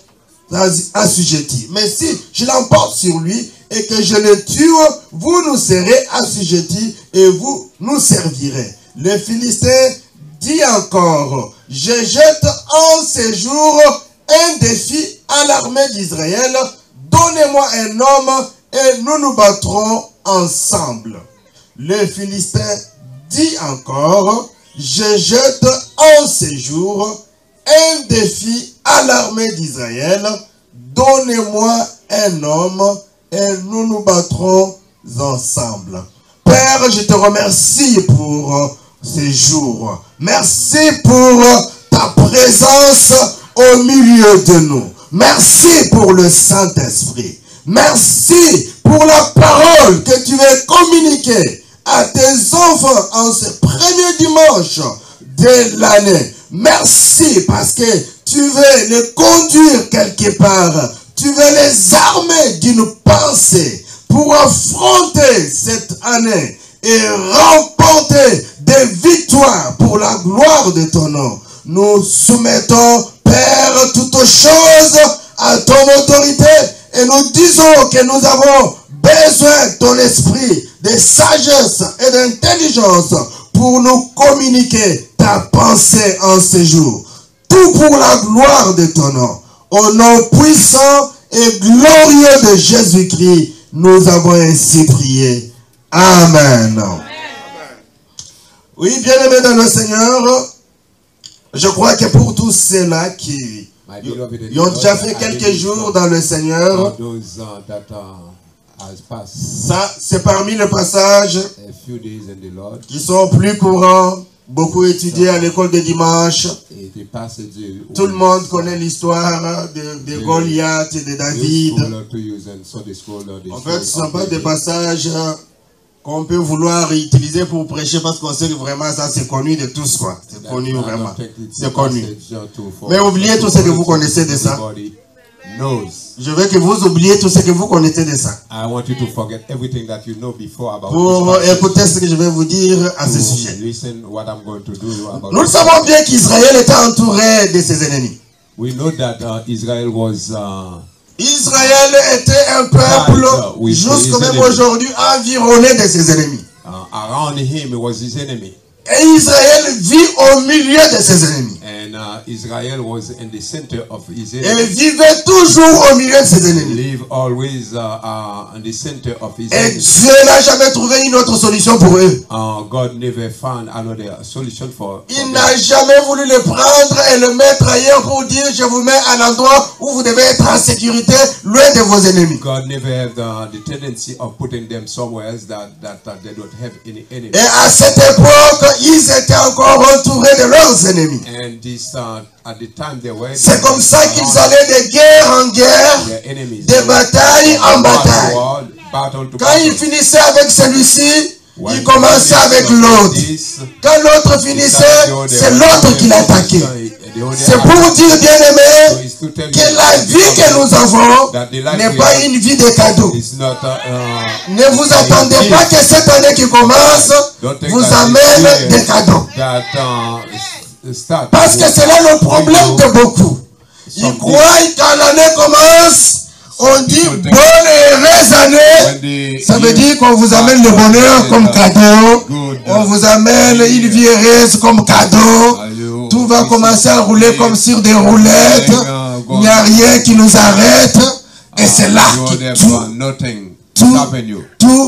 assujettis. Mais si je l'emporte sur lui et que je le tue, vous nous serez assujettis et vous nous servirez. Le Philistin dit encore: je jette en ces jours un défi à l'armée d'Israël. Donnez-moi un homme et nous nous battrons ensemble. Le Philistin dit encore: je jette en ces jours un défi à l'armée d'Israël. Donnez-moi un homme et nous nous battrons ensemble. Père, je te remercie pour ces jours. Merci pour ta présence au milieu de nous. Merci pour le Saint-Esprit. Merci pour la parole que tu veux communiquer à tes enfants en ce premier dimanche de l'année. Merci parce que tu veux les conduire quelque part. Tu veux les armer d'une pensée pour affronter cette année et remporter des victoires pour la gloire de ton nom. Nous soumettons, Père, toutes choses à ton autorité et nous disons que nous avons besoin de ton esprit, de sagesse et d'intelligence pour nous communiquer ta pensée en ce jour. Tout pour la gloire de ton nom. Au nom puissant et glorieux de Jésus-Christ, nous avons ainsi prié. Amen. Amen. Oui, bien-aimés dans le Seigneur, je crois que pour tous ceux-là qui ont déjà fait quelques jours dans le Seigneur, ça, c'est parmi les passages qui sont plus courants, beaucoup étudiés à l'école de dimanche. Tout le monde connaît l'histoire de Goliath et de David. En fait, ce ne sont pas des passages qu'on peut vouloir utiliser pour prêcher parce qu'on sait que vraiment ça c'est connu de tous, quoi. C'est connu vraiment. C'est connu. Mais oubliez tout ce que vous connaissez de ça. Je veux que vous oubliez tout ce que vous connaissez de ça. Pour écouter ce que je vais vous dire à ce sujet. Nous savons bien qu'Israël était entouré de ses ennemis. Israël était un peuple, jusqu'à même aujourd'hui, environné de ses ennemis. Et Israël vit au milieu de ses ennemis. Et vivait toujours au milieu de ses ennemis. Et Dieu n'a jamais trouvé une autre solution pour eux. Il n'a jamais voulu le prendre et le mettre ailleurs pour dire: je vous mets à un endroit où vous devez être en sécurité, loin de vos ennemis. Et à cette époque, ils étaient encore entourés de leurs ennemis. C'est comme ça qu'ils allaient de guerre en guerre, de bataille en bataille. Quand ils finissaient avec celui-ci, ils commençaient avec l'autre. Quand l'autre finissait, c'est l'autre qui l'attaquait. C'est pour dire, bien-aimés, que la vie que nous avons n'est pas une vie de cadeaux. Ne vous attendez pas que cette année qui commence vous amène des cadeaux. Parce que c'est là le problème de beaucoup. Ils croient quand l'année commence, on dit bonne et heureuse année. Ça veut dire qu'on vous amène le bonheur comme cadeau. On vous amène une vie heureuse comme cadeau. Tout va commencer à rouler comme sur des roulettes. Il n'y a rien qui nous arrête. Et c'est là que tout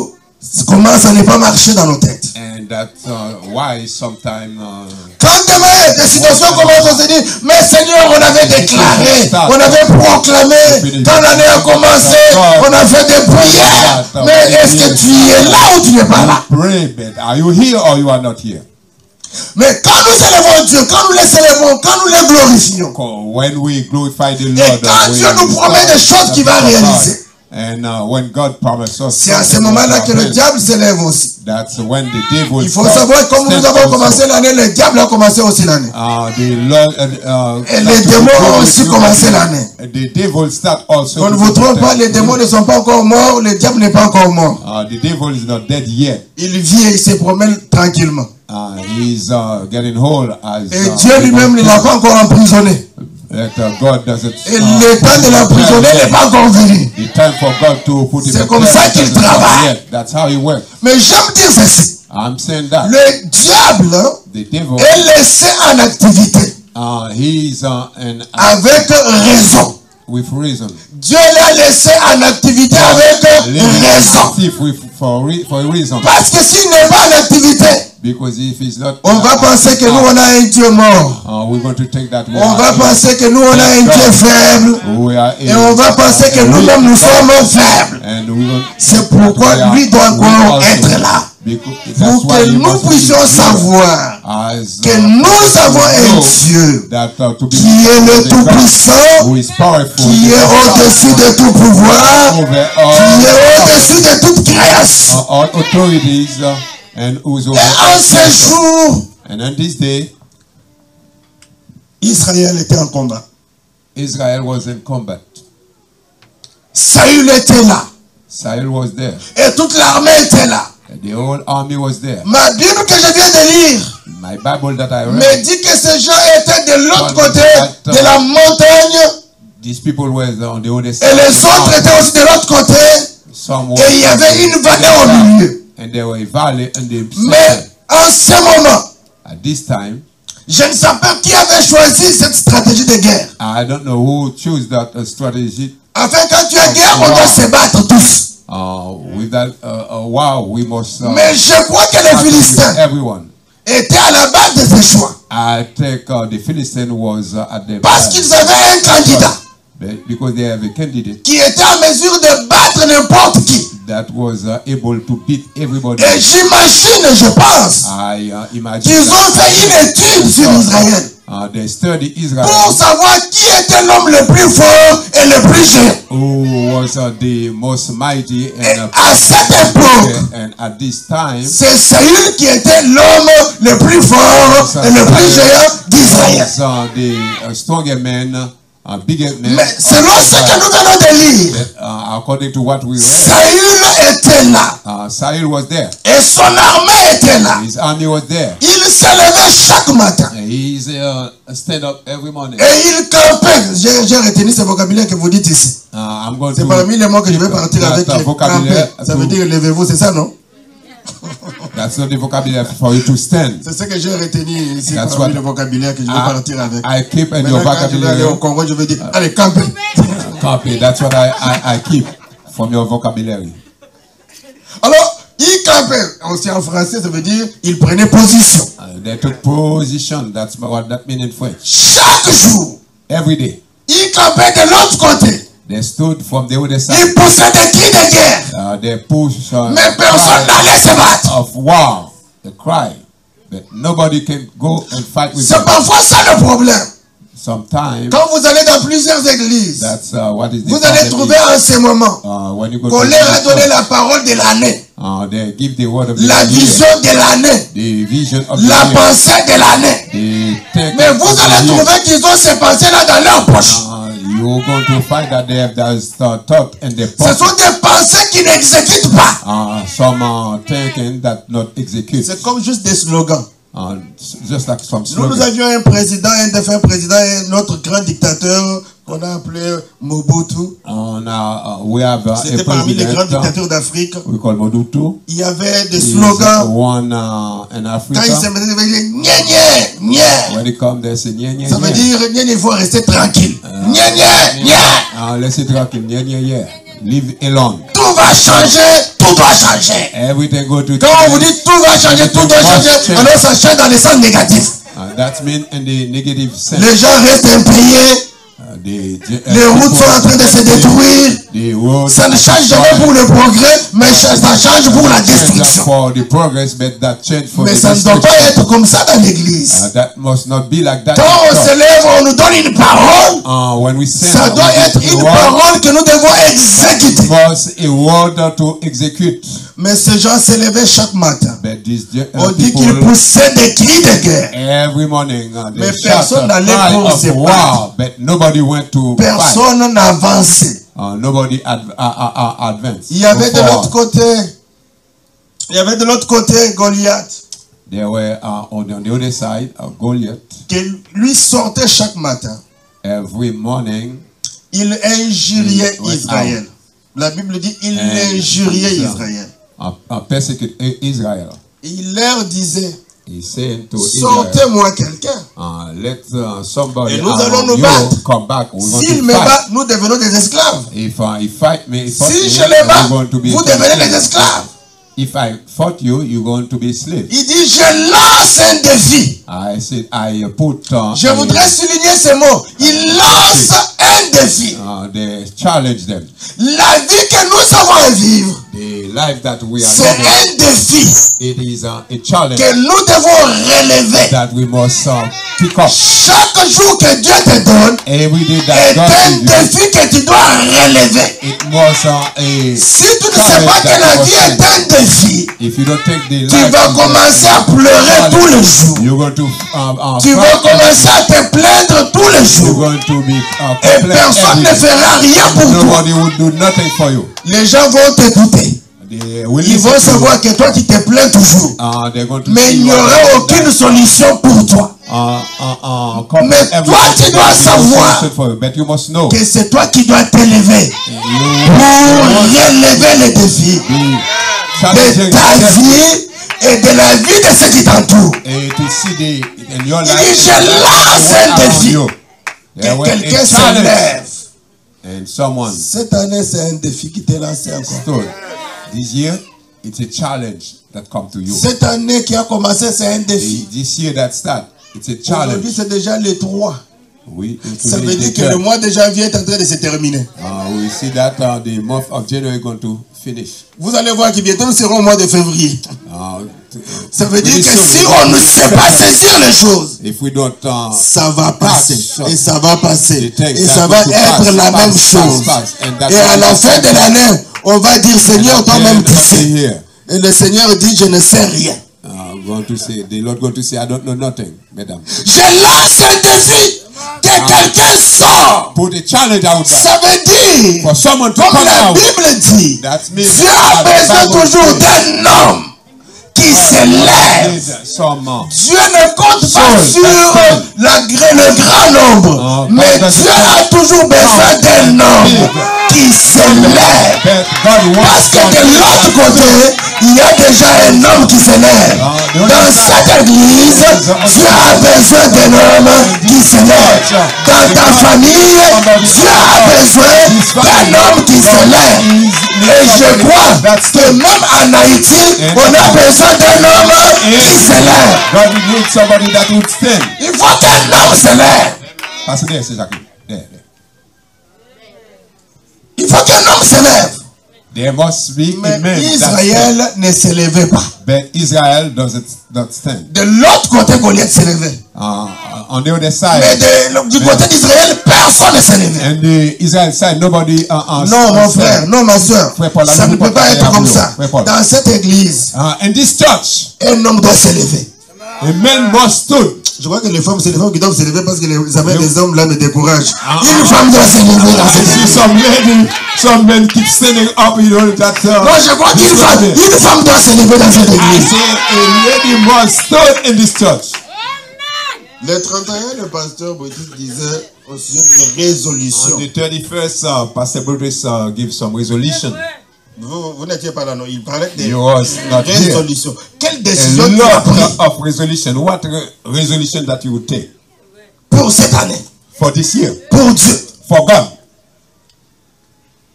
Comment ça n'est pas marché dans nos têtes. And that's why sometimes Quand demain, des situations commencent à se dire, mais Seigneur, on avait déclaré, on avait proclamé, quand l'année a commencé, on a fait des prières, mais est-ce que tu es là ou tu n'es pas là? pray, but are you here or you are not here? Mais quand nous élevons Dieu, quand nous les célébrons, quand nous les glorifions, When we glorify the et Lord, quand Dieu nous promet des choses qu'il va réaliser, and when God promises us, c'est à ce moment-là que le diable s'élève aussi. that's when the devil. Il faut savoir, comme nous avons commencé l'année, le diable a commencé aussi l'année. Et les démons ont aussi commencé l'année. The devil start also. On ne vous trompe pas, les démons ne sont pas encore morts, le diable n'est pas encore mort. The devil is not dead yet. Il vit et il se promène tranquillement. He's getting hold as. Et Dieu lui-même ne l'a pas encore emprisonné. God doesn't. Et le temps de l'emprisonner n'est pas encore venu. The time for God to put him. C'est comme ça qu'il travaille. That's how he works. Mais j'aime dire ceci. I'm saying that. Le diable The devil. est laissé en activité. He's Avec raison. with reason. Dieu l'a laissé en activité avec raison. For a reason. Parce que s'il n'est pas en activité, Because if he's not, on va penser que nous on a un Dieu mort. we're going to take that. On va penser que nous on a un Dieu faible. Et on va penser que nous-mêmes nous sommes faibles. C'est pourquoi lui doit encore être là. Pour que nous puissions savoir que nous avons un Dieu qui est le Tout-Puissant, qui est au-dessus de tout pouvoir, qui est au-dessus de toute création. Et en ce jour, and on this day, Israël était en combat. Israel was in combat. Saül était là. Saul was there. Et toute l'armée était là. The whole army was there. Ma Bible que je viens de lire My Bible that I read me dit que ces gens étaient de l'autre côté de la montagne. These people were on the other side. Et les autres étaient aussi de l'autre côté. Et il y avait une vallée au milieu. And there were a valley in the Mais en ce moment, at this time, je ne sais pas qui avait choisi cette stratégie de guerre. I don't know who chose that strategy. Enfin, quand tu es guerre, on doit se battre tous. With that, wow, we must. Mais je crois que les Philistins étaient à la base de ce choix. I think the Philistine was at the. Parce qu'ils avaient un candidat. Because they have a candidate qui était en mesure de battre n'importe qui. That was able to beat everybody. Et j'imagine, je pense, qu'ils ont fait une étude sur Israël. They studied Israel pour savoir qui était l'homme le plus fort et le plus géant. Who was the most mighty and à cette époque, and at this time, c'est Saül qui était l'homme le plus fort et le plus géant d'Israël. The stronger man. Mais selon ce que nous venons de lire, according to what we read, Saül était là. Saül was there. Et son armée était là. His army was there. Il se levait chaque matin. He's stand up every morning. Et il campait. J'ai retenu ce vocabulaire que vous dites ici. C'est parmi les mots que je vais partir avec. Camper. Ça veut dire levez-vous, c'est ça, non? That's not the vocabulary for you to stand. C'est ce que j'ai retenu ici parmi le vocabulaire que je vais partir avec. I keep in your vocabulary. Quand je vais aller au Congo, je vais dire, allez, camper. Camper, that's what I keep from your vocabulary. Alors, il campait. Aussi en français, ça veut dire, il prenait position. They took position. That's what that means in French. Chaque jour. Every day. Il campait de l'autre côté. They stood from the other side. Ils poussaient des cris de guerre. They pushed. Mais personne n'allait se battre. Of war, they cry, but nobody can go and fight with them. C'est parfois ça le problème. Sometimes. Quand vous allez dans plusieurs églises, that's what is. Vous allez trouver en ce moment qu'on leur a donné la parole de l'année. They give the word of la vision de l'année. The vision of la pensée de l'année. Mais vous allez trouver qu'ils ont ces pensées-là dans leur poche. You're going to find that they have that thought in their pocket. Ce sont des pensées qui n'exécutent pas. Some thinking that not execute. C'est comme juste des slogans. Just like some slogans. Nous avions un président, un défunt président, un autre grand dictateur qu'on a appelé Mobutu. C'était parmi les grands dictateurs d'Afrique. We call Mobutu. Il y avait des slogans. In Africa. Quand il se mettait, il disait nye nye nye. When it comes, they say nye nye. Ça veut dire nye nye, il faut rester tranquille. Nye nye nye. Laissez tranquille, nye nye nye. live alone. Tout va changer, tout doit changer. Everything go to Quand on vous dit tout va changer, tout doit changer, alors ça change dans les sens négatifs. That means in the negative sense. Les gens restent impayés. Les routes sont en train de se détruire. Ça ne change jamais pour le progrès, mais ça change pour la destruction. Mais ça ne doit pas être comme ça dans l'église. Quand on se lève, on nous donne une parole. Ça doit être une parole que nous devons exécuter. Mais ces gens se levaient chaque matin. On dit qu'ils poussaient des cris de guerre. Mais personne n'allait pour se battre. Personne n'avançait. Il y avait de l'autre côté, Goliath. There were on the other side Goliath. Qui lui sortait chaque matin. Every morning. Il injuriait Israël. La Bible dit il injuriait Israël. Persecute Israel. Il leur disait, sortez-moi quelqu'un. Et nous allons nous battre. S'il me bat, nous devenons des esclaves. Si je les bats, vous devenez des esclaves. If I fought you, you're going to be a slave. Il dit, je lance un défi. Je voudrais souligner ce mot. Il lance un défi. They challenge them. La vie que nous avons à vivre, c'est un défi. It is a challenge que nous devons relever. That we must pick up. Chaque jour que Dieu te donne est un défi que tu dois relever. Si tu ne sais pas que la vie est un défi, tu vas commencer à pleurer tous les jours. Tu vas commencer à te plaindre tous les jours. Et personne ne fera rien pour toi. Les gens vont t'écouter. Ils vont savoir que toi tu te plains toujours. Mais il n'y aura aucune solution pour toi. Mais toi tu dois savoir que c'est toi qui dois t'élever pour relever les défis de ta vie et de la vie de ceux qui t'entourent. Il dit je lance un défi. Que quelqu'un se lève. Cette année c'est un défi qui t'est lancé encore. This year, it's a challenge that comes to you. Cette année qui a commencé, c'est un défi. This year that start, it's a challenge. Aujourd'hui, c'est déjà le 3. Oui, ça veut dire que le mois de janvier est en train de se terminer. We see that the month of January is going to finish. Vous allez voir que bientôt nous serons au mois de février. Ça veut dire que si on ne sait pas saisir les choses, ça va passer. Et ça va passer. Et ça va être la même chose. Et à la fin de l'année, on va dire, Seigneur, toi-même tu sais. Et le Seigneur dit, je ne sais rien. The Lord going to say, I don't know nothing, madam. Je lance un défi que quelqu'un sort. Put a challenge out there. Ça veut dire, for someone to comme come la out. Bible dit, Dieu a besoin toujours d'un homme qui se lève. Dieu ne compte pas sur le grand nombre, mais Dieu a toujours besoin d'un homme qui se lève. Parce que de l'autre côté, il y a déjà un homme qui se lève. Dans cette église, Dieu a besoin d'un homme qui se lève. Dans ta famille, Dieu a besoin d'un homme qui se lève. Et je crois que même en Haïti, on a besoin d'un homme qui se lève. Il faut qu'un homme se lève. Il faut qu'un homme se lève. There must be mais a man Israël ne se levait pas. But Israel doesn't stand. De l'autre côté, Goliath se levait. On the other side. Mais du côté d'Israël, personne ne se levait. And the Israel side, nobody. Non, mon frère, non, ma soeur. Ça ne peut pas être comme ça. Dans cette église, in this church, un homme doit se lever. A man must stand. Je crois que les femmes, c'est les femmes qui doivent se lever parce que les affaires des hommes là me découragent. Une femme doit se lever dans cette église. Some men keep standing up, you know that. Non, je crois qu'une femme doit se lever dans cette église. A lady must stand in this church. Le 31, le pasteur Boutis disait au sujet de résolution. On the 31st, Pastor Boutis give some resolution. Vous n'étiez pas là, non? Il parlait de résolution. Quelle décision tu as prise? Of resolution. What resolution that you would take? Pour cette année. For this year. Pour Dieu. For God.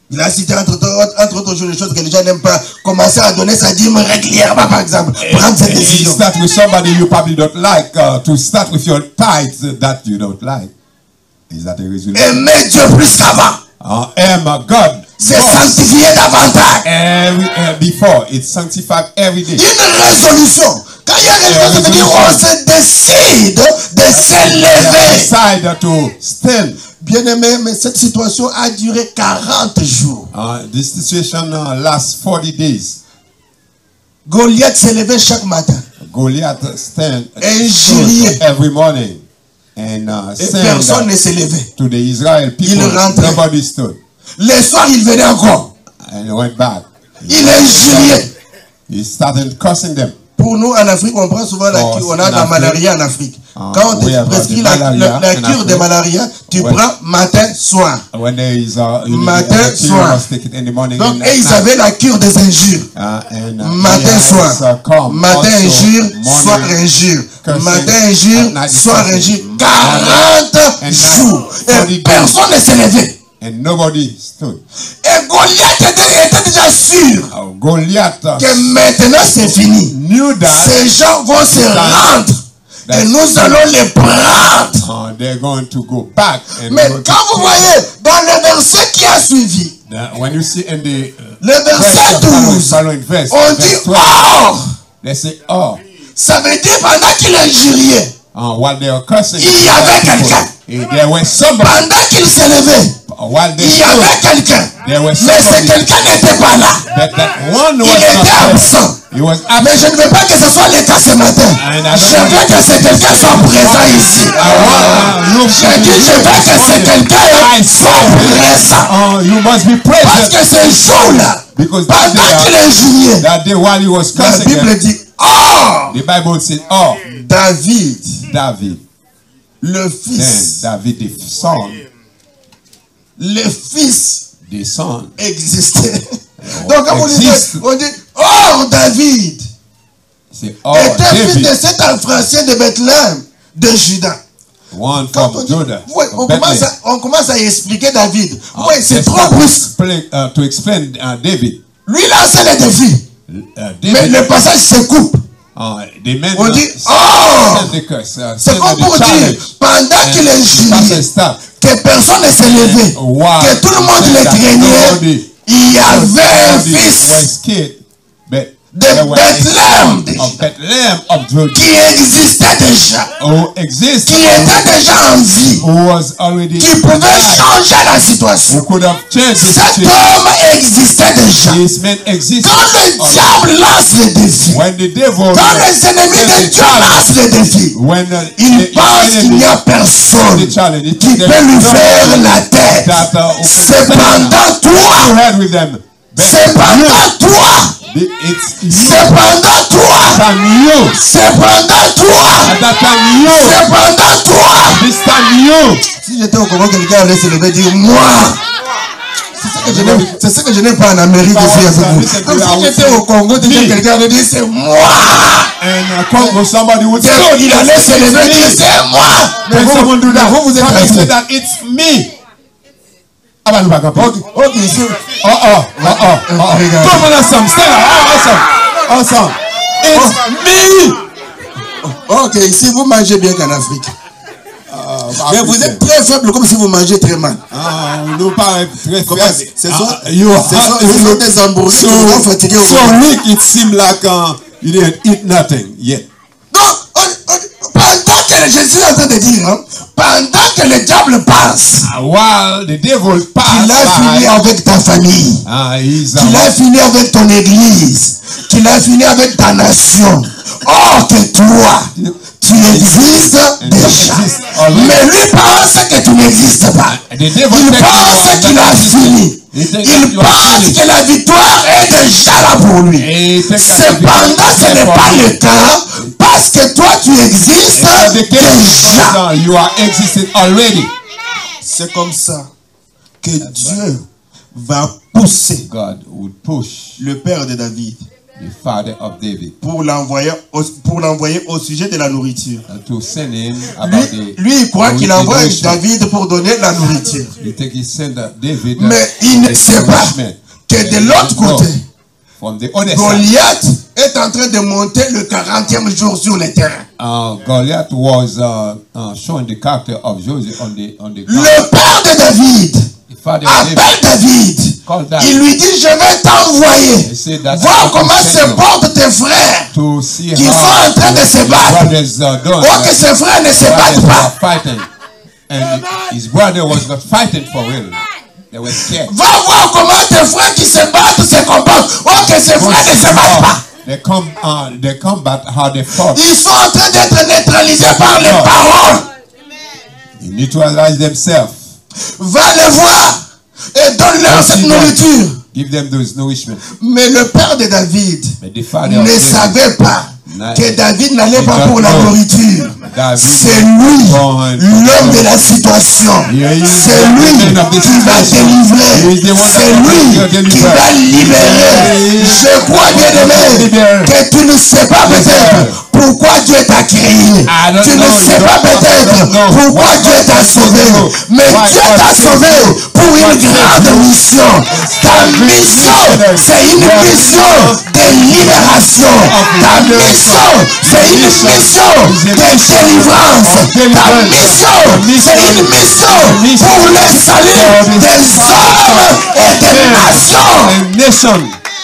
Il a cité entre autres choses que les gens n'aiment pas. Commencer à donner sa dîme régulièrement, par exemple. Prendre cette décision. Start with somebody you probably don't like. To start with your tithes that you don't like. Is that a resolution? Aimer Dieu plus qu'avant. Aim God. C'est sanctifier davantage. Before, it's sanctified every day. Une résolution. Quand il y a quelque chose, dire, on se décide de s'élever. Decide to stand. Bien aimé, mais cette situation a duré 40 jours. This situation lasts 40 days. Goliath s'élevait chaque matin. Goliath stand every morning. And personne ne s'élevait. To the Israel people, il rentrait. Nobody stood. Le soir, il venait encore. And he went back. Il injuriait. He started cursing them. Pour nous, en Afrique, on prend souvent on a la malaria en Afrique. Quand on te prescrit la cure de malaria, tu prends matin, soir. Matin, soir. Donc, et ils avaient la cure des injures. Matin, soir. Matin, injure, soir, injure. Matin, injure, soir, injure. 40 jours. Et personne ne s'est levé. And nobody stood. Et Goliath était déjà sûr que maintenant c'est fini. Ces gens vont se rendre et nous allons les prendre. They're going to go back. Mais quand vous voyez dans le verset qui a suivi, when you see in the, le verset 12, on dit or. They say or. Ça veut dire pendant qu'il injuriait, while they were cursing, il y avait quelqu'un. Pendant qu'il s'élevait, il y avait quelqu'un. Mais ce quelqu'un n'était pas là. Il était absent. Mais je ne veux pas que ce soit le cas ce matin. Je veux que ce quelqu'un soit présent ici. Je dis, je veux que ce quelqu'un soit présent. Parce que ce jour-là, pendant qu'il injuriait, la Bible dit, oh, the Bible says, oh, David, le fils, David, the son, le fils des sons existait. Donc, quand on dit, oh, David était fils de cet Ephraïm de Bethléem, de Juda. On commence à expliquer David. Oui, c'est trop brusque. To explain David. Lui, là, c'est le défi. Mais le passage se coupe. On dit, oh, c'est comme pour dire, pendant qu'il injuriait, que personne ne s'est levé, que tout le monde le craignait, il y avait un fils de Bethléem qui existait déjà, qui était déjà en vie, qui pouvait changer la situation. Cet homme existait déjà. Quand le diable lance le défi, quand les ennemis de Dieu lancent le défi, il pense qu'il n'y a personne qui peut lui faire la tête. Cependant toi, cependant toi, cependant toi, si j'étais au Congo, quelqu'un allait se lever et dire moi. C'est ce que je n'ai pas en Amérique ici. Donc si j'étais au Congo, quelqu'un allait dire c'est moi. Congo, somebody would say, il allait se lever et dire c'est moi. Mais vous êtes resté. It's me. Ok, ici. Come on, awesome. Stand up. Awesome. It's me. Ok, ici vous mangez bien qu'en Afrique. Mais vous êtes très faible comme si vous mangez très mal. Nous pas très faible. Ce sont des hamburgers qui vous ont fatigué. So weak it seems like you didn't eat nothing yet. Donc, pendant que je suis en train de dire, pendant que le diable passe, while the devil passes, qu'il a fini avec ta famille, qu'il a fini avec ton église, qu'il a fini avec ta nation. Or que toi, tu existes déjà. Mais lui pense que tu n'existes pas. Il pense qu'il a fini. Il pense que la victoire est déjà là pour lui. Cependant, ce n'est pas le cas parce que toi, tu existes déjà. You are existing already. C'est comme ça que Dieu va pousser God would push le père de David, the father of David, pour l'envoyer au sujet de la nourriture. to send him about Lui, il croit qu'il envoie David pour donner la nourriture. David, mais il ne sait pas que de l'autre côté, Goliath est en train de monter le 40e jour sur le terrain. Goliath was showing the character of Joseph on the ground. Le père de David appelle David. Il lui dit, je vais t'envoyer. Voir comment se portent tes frères qui sont en train de se battre. Or que ses frères ne se battent pas. And his brother was not fighting for real. They were scared. Va voir comment tes frères qui se battent se comportent. Or que ses frères ne se battent pas. They combat how they fought. Ils sont en train d'être neutralisés par les paroles. They neutralize themselves. Va les voir et donne-leur cette nourriture. Give them those nourishment. Mais le père de David ne savait pas que David n'allait pas pour la nourriture. C'est lui, l'homme de la situation. C'est lui qui va délivrer. C'est lui qui va libérer. Je crois, bien aimé, que tu ne sais pas peut-être pourquoi Dieu t'a créé. Tu ne sais pas peut-être pourquoi Dieu t'a sauvé. Mais Dieu t'a sauvé pour une grande mission. Ta mission, c'est une mission de libération. Ta mission, c'est une mission de délivrance. Ta mission, c'est une mission pour le salut des hommes et des nations.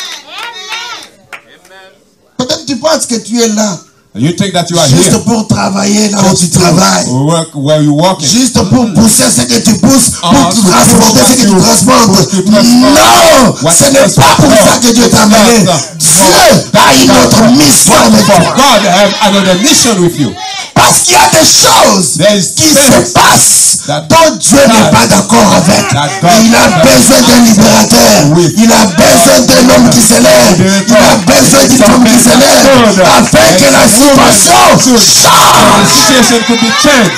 Peut-être tu penses que tu es là. You think that you are juste here pour travailler là où tu travailles. Work where you work. Juste pour pousser ce que tu pousses, pour transporter ce que tu transportes. Non, ce n'est pas pour ça que Dieu t'a amené. Dieu a une autre mission avec toi. God has another mission with you. Parce qu'il y a des choses qui se passent dont Dieu n'est pas d'accord avec. Il a besoin d'un libérateur. Il a besoin d'un homme qui s'élève. Il a besoin d'une femme qui s'élève. Afin que la situation change.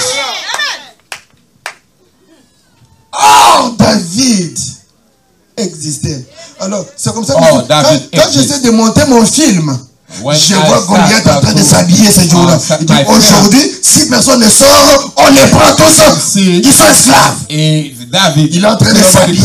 Oh, David existait. Alors, c'est comme ça que quand j'essaie de monter mon film, je vois Goliath en train de s'habiller ce jour-là. Aujourd'hui, si personne ne sort, on les prend tous. Ils sont esclaves. Il est en train de s'habiller.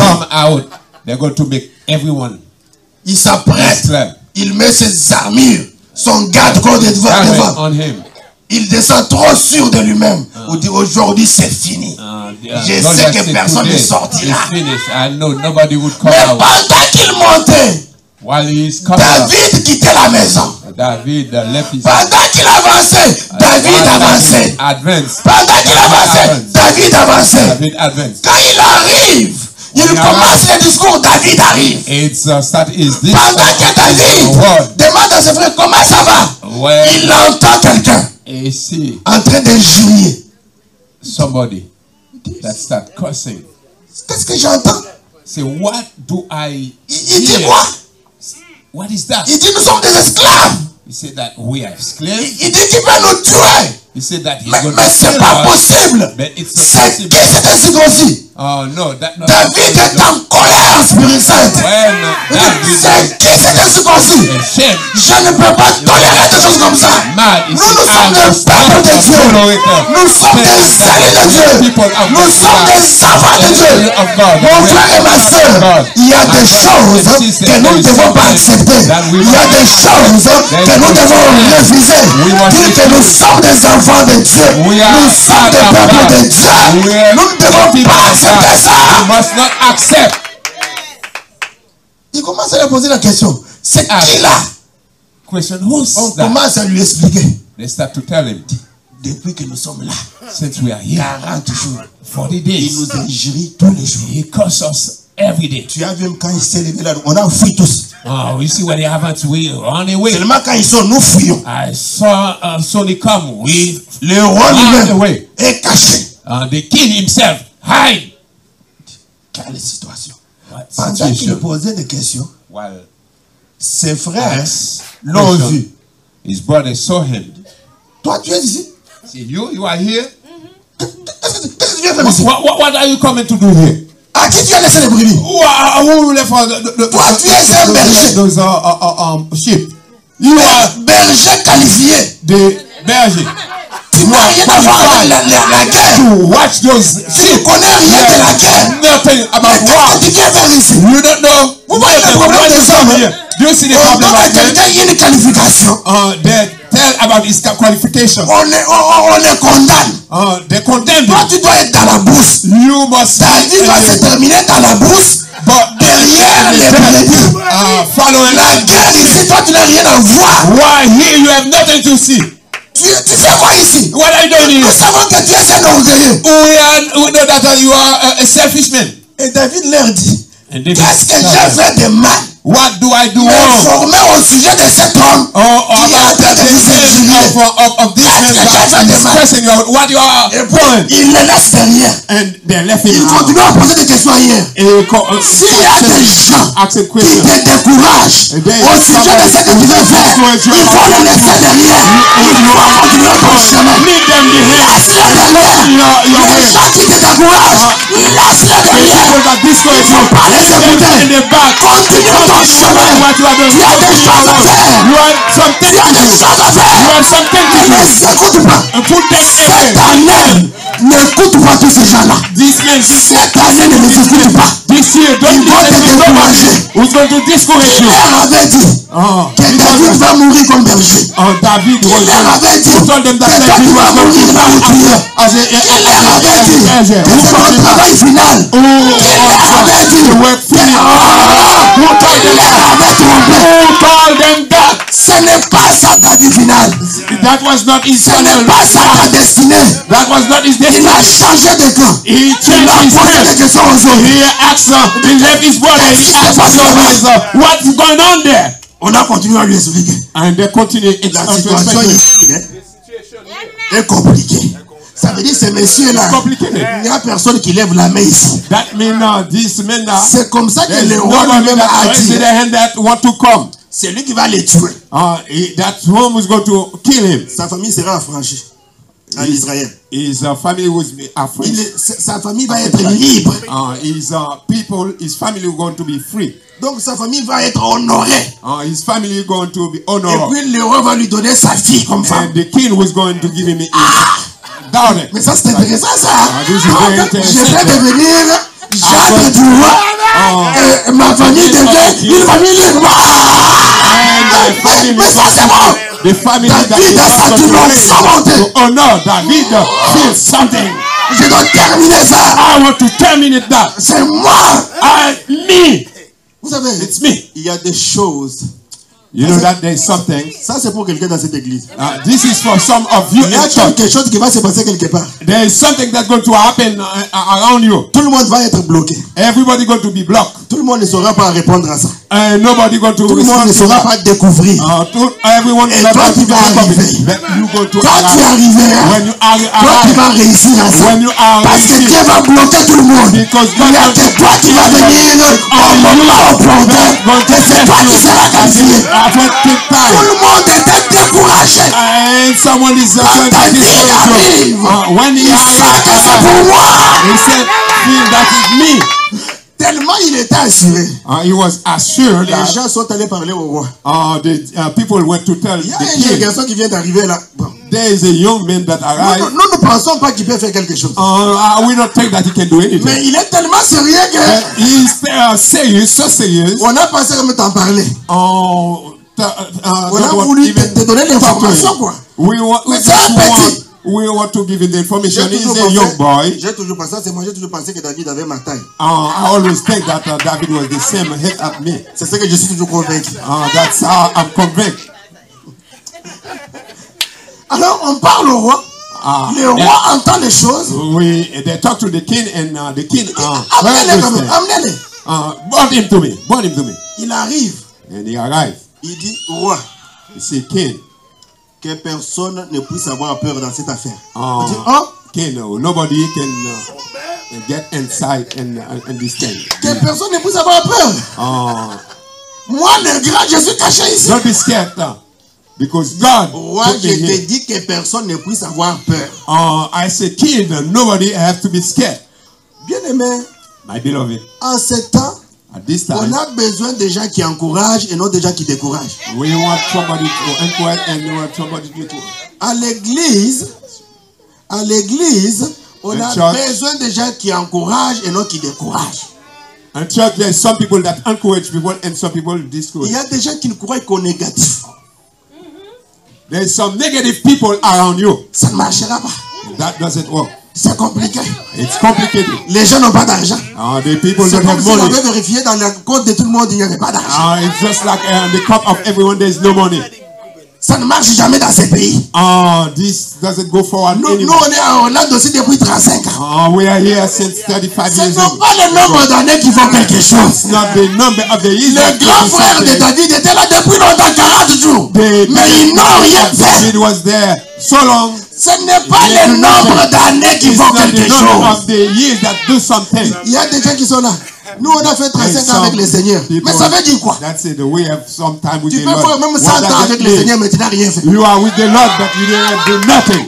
Il s'apprête. Il met ses armures. Son garde-corps devant. Il descend trop sûr de lui-même. On dit aujourd'hui c'est fini. Je sais que personne ne sortira. Mais pendant qu'il montait, David quittait la maison. Pendant qu'il avançait, David avançait. Pendant qu'il avançait, David avançait. Quand il arrive, il commence le discours, David arrive. Pendant que David demande à ses frères comment ça va, il entend quelqu'un en train d'injurier. Somebody that start cursing. Qu'est-ce que j'entends? Say, what do I Il dit quoi? What is that? Il dit nous sommes des esclaves. He said that we are slaves. Il dit qu'il va nous tuer. He said that mais c'est pas possible. C'est qui cet incirconcis? No, David est en colère, Spirit Saint. C'est qui cet incirconcis? Je ne peux pas tolérer des choses comme ça. Nous sommes des peuples de Dieu. Nous sommes des alliés de Dieu. Nous sommes des enfants de Dieu. Mon frère et ma soeur, il y a des choses que nous ne devons pas accepter. Il y a des choses que nous devons refuser. Dire que nous sommes des enfants de Dieu. Nous sommes des peuples de Dieu. Nous ne devons pas accepter ça. We must not accept. Il commence à lui poser la question. C'est qui là? On commence à lui expliquer. They start to tell him. Depuis que nous sommes là, since we are here, 40 jours, 40 days, il nous injurie tous les jours. He curses us every day. Tu as vu quand il s'est levé là, on a fui tous. Oh, you see what they haven't, we run away. Seulement quand ils sont, nous fuyons. I saw Sonny come, we le roi lui-même est caché. The king himself hide. Quelle situation? Pendant qu'il posait des questions, ses frères l'ont vu. His brother saw him. Toi, tu es ici? See, you are here? Qu'est-ce que tu viens faire ici? What are you coming to do here? À qui tu as laissé les brebis? Who left Toi, tu es un berger. Those sheep. You are berger qualifié. the berger. Tu n'as rien à voir avec la guerre. To watch those Tu ne sheep. connais rien de la guerre. Nothing about Mais war. quand tu viens vers ici, You don't know. vous voyez le problème What des is over hommes. here? Do you see the On problem donne à right there? quelqu'un une qualification. They tell about his qualification. On les condamne. They condemn Toi, him. tu dois être dans la bourse. You must Ta vie va se terminer dans la bourse. but Derrière les brebis. following La guerre ici, toi, tu n'as rien à voir. why here you have nothing to see. Tu fais quoi ici? What are you doing Nous here? savons que tu es un orgueilleux. We know that you are a selfish man. Et David leur dit, And David qu'est-ce que said, j'ai fait de mal? what do I do wrong? Informé au sujet de cet homme qui est en train de vous injurier. Of this man that is expressing what you are Et puis, doing. il les laisse derrière. And they left him Il continue à poser des questions ailleurs. S'il y a des gens asking qui questions. te découragent au sujet de ce que tu veux faire, il faut les laisser derrière. Il faut continuer ton chemin. Lead them behind. Laisse-les derrière. Les gens qui te découragent, laisse-les derrière. People that discourage you, Pas les leave them écouter. in the back. Continue ton chemin. What you are doing. Tu as des choses à faire. You have something Tu as to des do. choses à faire. You have something to Ne do. les écoute pas. And put them Cette away. année, n'écoute pas tous ces gens-là. This man, Cette année, ne les écoute pas. this year, don't Ils vont te listen to nobody décourager. who's going to discourage Il you. leur avait dit que David va mourir comme berger. David Il was leur avait dit who told them que that toi tu David vas was going mourir là où tu es. as Il leur avait dit a que c'est mon travail final. Il leur avait dit the work que finished. il leur avait trompé. Who told them that? Ce n'est pas ça ta vie finale. That was not his Ce n'est final. pas ça ta destinée. That was not his Il destiny. a changé de camp. He Il changed a his posé des plan. questions aux autres. He asked, he left his brother and he asked his brothers, what's going on there? On a continué à lui expliquer. And they continue La to situation explain. ici est compliquée. Ça veut dire ces messieurs-là, Complicated. il n'y a personne qui lève la main ici. That means this man now. C'est comme ça que There's le roi nobody lui-même that a raised dit. the hand that want to come. C'est lui qui va les tuer. That home is going to kill him. Sa famille sera affranchie en Israël. His family was afraid. Sa famille va être libre. His people, his family is going to be free. Donc sa famille va être honorée. His family is going to be Et honored. puis le roi va lui donner sa fille comme femme. And the king was going to give him his daughter. Mais ça c'est intéressant ça. this is very interesting. Je vais devenir Jacques du roi. Et ma famille devient une famille libre. Mais ça c'est bon. The family that David a sa dimension montée. to honor David feels something. Je dois terminer ça. I want to terminate that. C'est moi. Me. Vous savez, It's me. il y a des choses. You know that there's something. Ça c'est pour quelqu'un dans cette église. This is for some of you Il y a in church. quelque chose qui va se passer quelque part. There is something that's going to happen around you. Tout le monde va être bloqué. Everybody going to be blocked. Tout le monde ne saura pas répondre à ça. And nobody going to Tout le monde ne saura pas découvrir. everyone Et toi qui vas arriver. you go to Quand tu arriveras, when you are toi qui vas réussir à ça. when you are Parce que Dieu va bloquer tout le monde. Because Il n'y a que toi qui vas venir au moment opportun. Et c'est toi qui seras qualifié. Tout le monde était découragé. and someone is Quand David arrive, when he il sait que c'est pour moi. he said that is me. Tellement il était assuré. He was assured Les that gens sont allés parler au roi. the people went to tell Il y a the un jeune king. garçon qui vient d'arriver là. Bon. There is a young man that arrived. Nous ne pensons pas qu'il peut faire quelque chose. We don't think that he can do anything. Mais il est tellement sérieux que He's serious, so serious. on a pensé comme t'en parler. On a voulu te donner l'information quoi. We Mais c'est un petit. want to give him the information. J'ai He's toujours a young boy. pensé, j'ai toujours pensé que David avait ma taille. I always think that David was the same height as me. C'est ce que je suis toujours convaincu. That's how I'm convinced. Alors on parle au roi. Le roi entend les choses. They talk to the king and the king Amenez-les quand même, amenez-les. brought him to me. Brought him to me. Il arrive. And he arrived. Il dit roi, He said, King. que personne ne puisse avoir peur dans cette affaire. Oh. Il dit oh, King, nobody can get inside and understand. que personne ne puisse avoir peur. Moi le grand, je suis caché ici. Don't be scared, because God Roi, put je me te here. dis que personne ne puisse avoir peur. I say, King, nobody have to be scared. Bien aimé, My beloved, en ce temps, At this On time, a besoin des gens qui encouragent et non des gens qui découragent. we want somebody to encourage and we want somebody to. À l'église, on In a church. besoin des gens qui encouragent et non qui découragent. In church, there's some people that encourage people and some people Il discourage. y a des gens qui ne croient qu'au négatif. There's some negative people around you. Ça ne marchera pas. That doesn't work. C'est compliqué. It's complicated. Les gens n'ont pas d'argent. The people C'est don't comme have si on money. avait vérifié dans le compte de tout le monde, il n'y avait pas d'argent. It's just like the cup of everyone, there's no money. Ça ne marche jamais dans ces pays. This doesn't go forward Nous, anymore. on est en Hollande aussi depuis 35 ans. We are here since 35 Ce years n'est ago. pas le nombre d'années qui font quelque chose. It's not the number of the years. Le grand frère de David était là depuis longtemps, 40 jours. Mais ils n'ont rien fait. It was there so long. Ce n'est pas le nombre d'années qui It's font not the quelque number chose. of the years that do something. Il y a des gens qui sont là. Nous, on a fait 35 ans avec le Seigneur. Mais ça veut dire quoi? That's it. The way of some time with Tu the peux Lord. faire même 100 What ans does avec it le mean? Seigneur, mais tu n'as rien fait. You are with the Lord, but you didn't do nothing.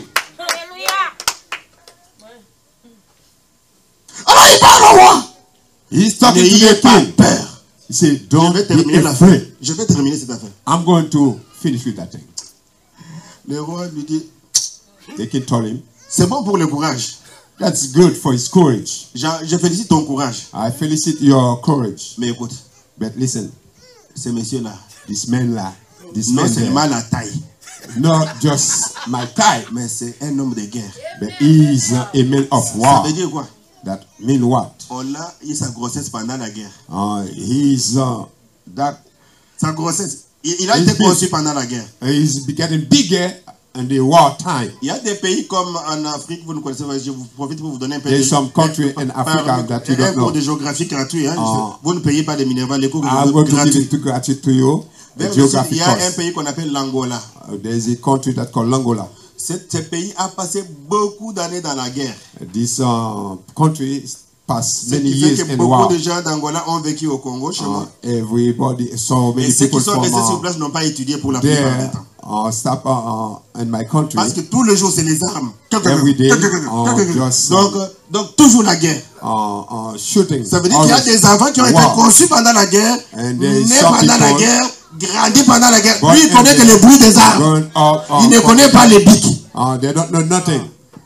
Alors il parle au roi. He's talking to N'ayez the pas king. peur. He said, Je don't vais be terminer l'affaire. afraid. Je vais terminer cette affaire. I'm going to finish with that thing. Le roi lui dit, The king told him, c'est bon pour le courage. that's good for his courage. Je félicite ton courage. I felicite your courage. Mais écoute, But listen, ces messieurs-là, this man là, this non man seulement there, la taille, not just my type, mais c'est un homme de guerre. but he's a man of Ça war. veut dire quoi? That mean what? On a eu sa grossesse pendant la guerre. He's that Sa grossesse, il a He's été big. conçu pendant la guerre. he's getting bigger in the war time. Il y a des pays comme en Afrique, vous ne connaissez pas, je vous profite pour vous donner un peu There's some country in Africa that you un don't cours know. de géographie gratuit. Hein. Ah. Vous ne payez pas de Minerva, les cours I'm going to give gratuits. it to gratitude to you. The Même geographic il y a un course. pays qu'on appelle l'Angola. There's a country that called Angola. Ce pays a passé beaucoup d'années dans la guerre. This country passed Ce many qui fait years que in beaucoup war. de gens d'Angola ont vécu au Congo, chez moi. Everybody, so Et many ceux qui people sont from restés sur place n'ont pas étudié pour la plupart du there temps. stop in my country. Parce que tous les jours, c'est les armes. Every day, just, Donc, toujours la guerre. shooting. Ça veut dire qu'il y a des enfants qui ont été Wow. conçus pendant la guerre, And nés there's some pendant la people guerre, grandis pendant la guerre. born Lui, il in connaît que the- le bruit des armes. Grown up, Il ne connaît pas les bics. they don't know nothing.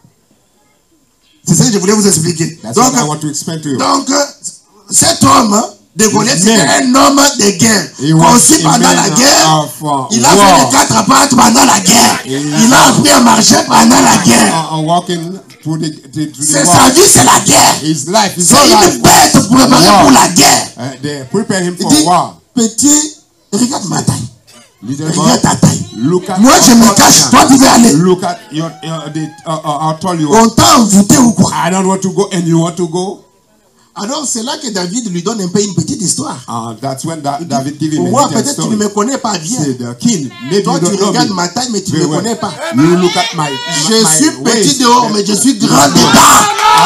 C'est ça que je voulais vous expliquer. That's Donc, what I want to explain to you. cet homme de Goliath, This c'était man, un homme de guerre. he was Conçu a pendant man la guerre. of, Il a war. fait les 4 pattes pendant la guerre. Il a appris à marcher pendant la guerre. Walking through the C'est war. sa vie, c'est la guerre. His life, his C'est whole une life. bête préparée War. pour la guerre. They prepare him Il for dit, war. petit, regarde ma taille. Little Regarde ta boy, taille. look at Moi, je me cache. Toi, tu veux aller. Look at I'll tell you. On t'a envoûté ou quoi? I don't want to go, and you want to go. Alors, c'est là que David lui donne un peu une petite histoire. That's when David gave him Roi, a little peut-être tu ne story. me connais pas bien. Say, the king, maybe Toi, you tu don't know regardes me. ma taille, mais tu ne Very me well. connais pas. You look at my Je suis petit dehors, mais je suis grand dedans.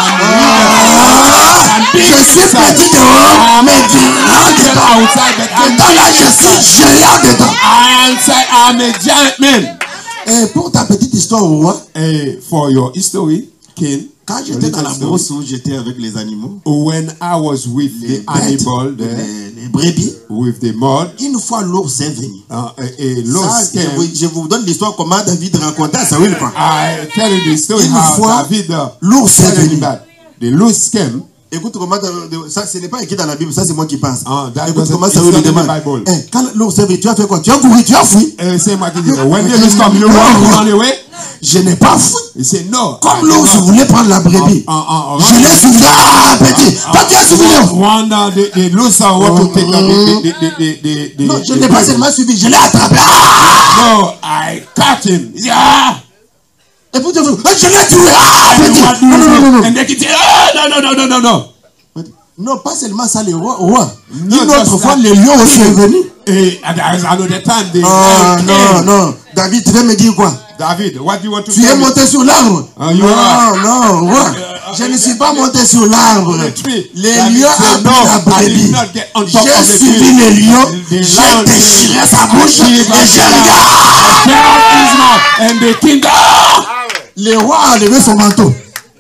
Je suis petit dehors, mais grand dedans. Dedans là, je suis géant dedans. I'm a giant man. Et pour ta petite histoire, roi, For your history, king, quand j'étais dans la brousse où j'étais avec les animaux, when I was with les the bêtes, animal there, les brebis, with the mud, une fois l'ours est venu. a Ça, lost came. je vous donne l'histoire comment David racontait à Saül. I tell you the story Une how fois, David l'ours est telling venu. that the loose came. Écoute comment ça, ce n'est pas écrit dans la Bible, ça c'est moi qui pense. That Écoute wasn't- comment it's Saül not lui in the demande. Bible. Eh, quand l'ours est venu, tu as fait quoi? Tu as couru, tu as fui. Say when the loose come, you run away. Je n'ai pas fui. He said no. Comme l'ours voulait prendre la brebis. Je l'ai suivi. Ah, petit. Toi, tu as suivi l'ours. The loose want to take the Non, je n'ai pas seulement suivi, je l'ai attrapé. Ah! No, I caught him. Yeah. Et puis, je l'ai tué. Ah, petit. Non, non, non, non. And they can say, no. Non, pas seulement ça, les rois. Une just autre fois, that. les lions aussi sont venus. And there's another time they Non. David, tu veux me dire quoi? David, what do you want to Tu es tell me? monté sur l'arbre? You are. Non, roi. Je ne suis pas monté sur l'arbre. Les David lions said, ont pris la I did brebis. not get on top of J'ai the suivi tree. les lions, The lion j'ai déchiré sa bouche et j'ai regardé. Tear out his mouth, and the king. Le roi a levé son manteau.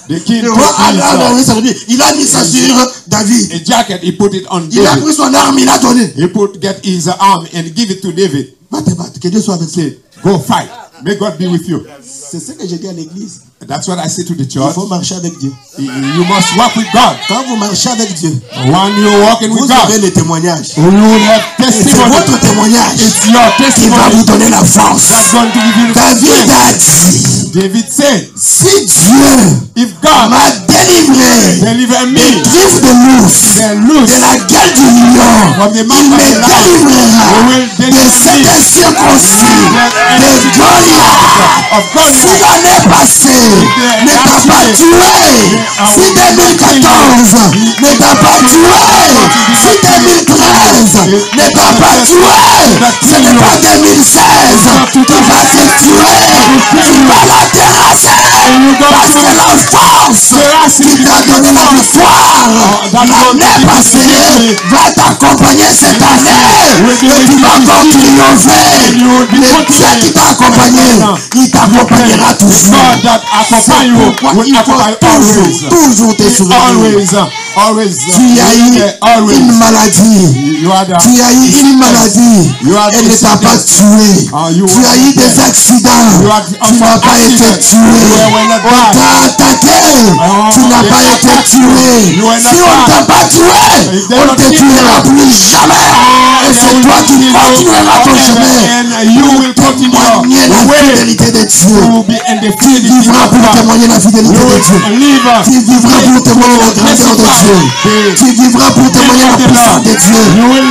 The king Le took roi a donné his ça veut dire, il a mis ça sur David. a jacket, he put it on Il a David. pris son arme, il a donné. He get his arm and give it to David. Batte, que Dieu soit avec toi. Say, go fight. May God be with you. C'est ce que j'ai dit à l'église. That's what I say to the Il church. faut marcher avec Dieu. You must walk with God. Quand vous marchez avec Dieu, When you're walking with vous God, aurez le témoignage. you will have Et c'est testimony. votre témoignage It's your qui va testimony vous donner la force. that's going to give you the David strength. a dit, David said, si Dieu if God m'a délivré deliver des me, griffes de l'ours, then loose de la gueule du lion, from the il mouth me of the lion, délivrera he will de deliver cet me incirconcis, de Goliath. of Si God. l'année passée ne t'a pas tué, si 2014 ne t'a pas tué, si 2013 ne t'a pas tué, ce n'est pas 2016 qui va te tuer, tu vas la terrasser, parce que la force qui t'a donné la victoire l'année passée va t'accompagner cette année, et tu vas encore triompher. Le Dieu qui t'a accompagné, il t'accompagnera toujours. God that accompany you will Il accompany faut toujours te souvenir. Always. Tu as eu une maladie. You are the, Tu as eu une maladie. Elle ne t'a pas tué. Tu as eu des accidents. Tu n'as pas été tué. On t'a attaqué. Tu n'as pas été tué. Si on ne t'a pas tué, on ne te tuera plus jamais. Et c'est toi qui continueras ton chemin. you will continue Témoigner la fidélité de Dieu. Tu vivras pour témoigner la fidélité de Dieu. Tu vivras pour témoigner la grandeur de Dieu. Tu vivras pour témoigner la puissance de Dieu. You will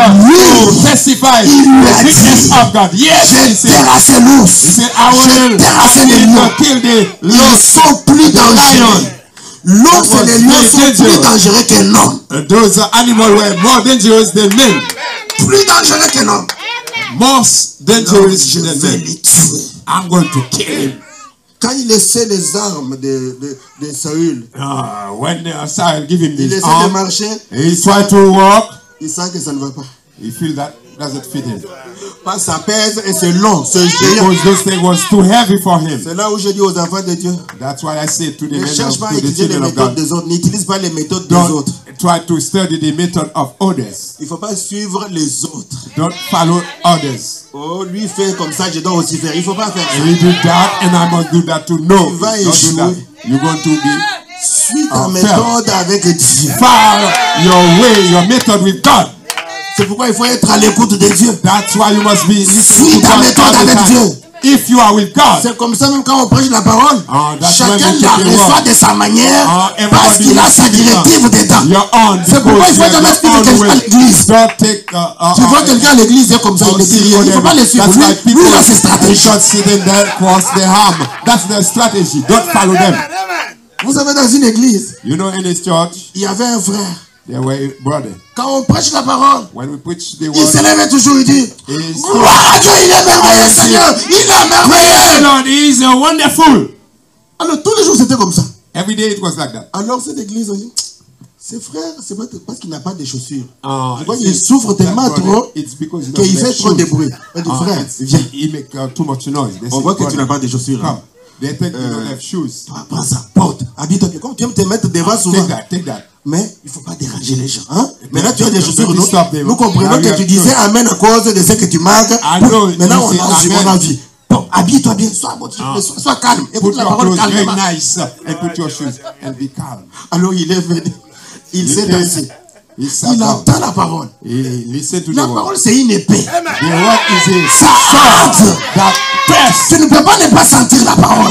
live to testify the greatness of God. Yes, he J'ai said. terrassé l'ours. He said, I J'ai will terrassé les lions. kill the Ils lions. sont plus dangereux. L'ours et les lions sont plus dangereux qu'un homme. Those animals were more dangerous than men. Plus dangereux qu'un homme. More dangerous Je than vais men. les tuer. I'm going to kill him. Quand il laissait les armes de Saül, When Saul give him il this essaie de arm, marcher, he tried to walk. il sent que ça ne va pas. He feel that doesn't fit him. Parce que ça pèse et c'est long, c'est géant. Because those things was too heavy for him. C'est là où je dis aux enfants de Dieu, That's why I say to the ne men cherche of pas à to the étudier les children of méthodes God, des autres, n'utilise pas les méthodes des don't autres. try to study the method of others. Il ne faut pas suivre les autres. Don't follow others. Oh, lui fait comme ça, je dois aussi faire. Il ne faut pas faire ça. And you do that, and I must do that too. No, Tu vas don't do échouer. that. You're going to be Suis ta méthode avec Dieu. follow your way, your method with God. C'est pourquoi il faut être à l'écoute de Dieu. That's why you must be listening Suis to ta God méthode all the avec time. Dieu. If you are with God, C'est comme ça même quand on prêche la parole. that's Chacun when we la take the reçoit word. de sa manière parce Everybody qu'il a will sa take it directive dedans. your own. C'est pourquoi il faut because jamais you suivre have quelqu'un your à own way. l'église. Don't take Tu vois quelqu'un à l'église, c'est comme ça, il ne dit rien. Il ne faut pas le suivre. That's Lui, like lui, people il a ses stratégies. just sitting there cross their arm. That's their strategy. Don't follow them. Vous savez, dans une église, You know, in this church, il y avait un frère. there were a brother. Quand on prêche la parole, When we preach the il word, s'élève toujours, il dit, Is- gloire à Dieu, il est merveilleux, Seigneur, il est merveilleux. Lord, he is wonderful. Alors, tous les jours, c'était comme ça. Every day it was like that. Alors, cette église, on dit, ces frères, c'est pas parce qu'il n'a pas de chaussures. Je crois It's- qu'il souffre tellement that brother, trop it's because he qu'il doesn't fait have trop de shoes. bruit. On dit, frère, viens. He make too much noise. They On say, voit que tu brother, n'as pas de chaussures. come. Hein. They think you don't have shoes. Prends ça, porte, habille-toi bien. Comme tu aimes te mettre devant souvent. Take that. Mais il ne faut pas déranger les gens. Hein? Maintenant, tu as des Don't chaussures. disturb them. Nous comprenons Now you que have tu disais shoes. Amen à cause de ce que tu manques. I know, Maintenant, you say on a amen. vu. Bon, habille-toi bien, sois calme. Put Écoute la your parole clothes very calmement. nice and put your shoes and be calm. Alors, il est venu. Il s'est assis. He sat Il down. entend la parole. He listened to the La word. parole, c'est une épée. The word is a Ça hante. that press. Tu ne peux pas ne pas sentir la parole.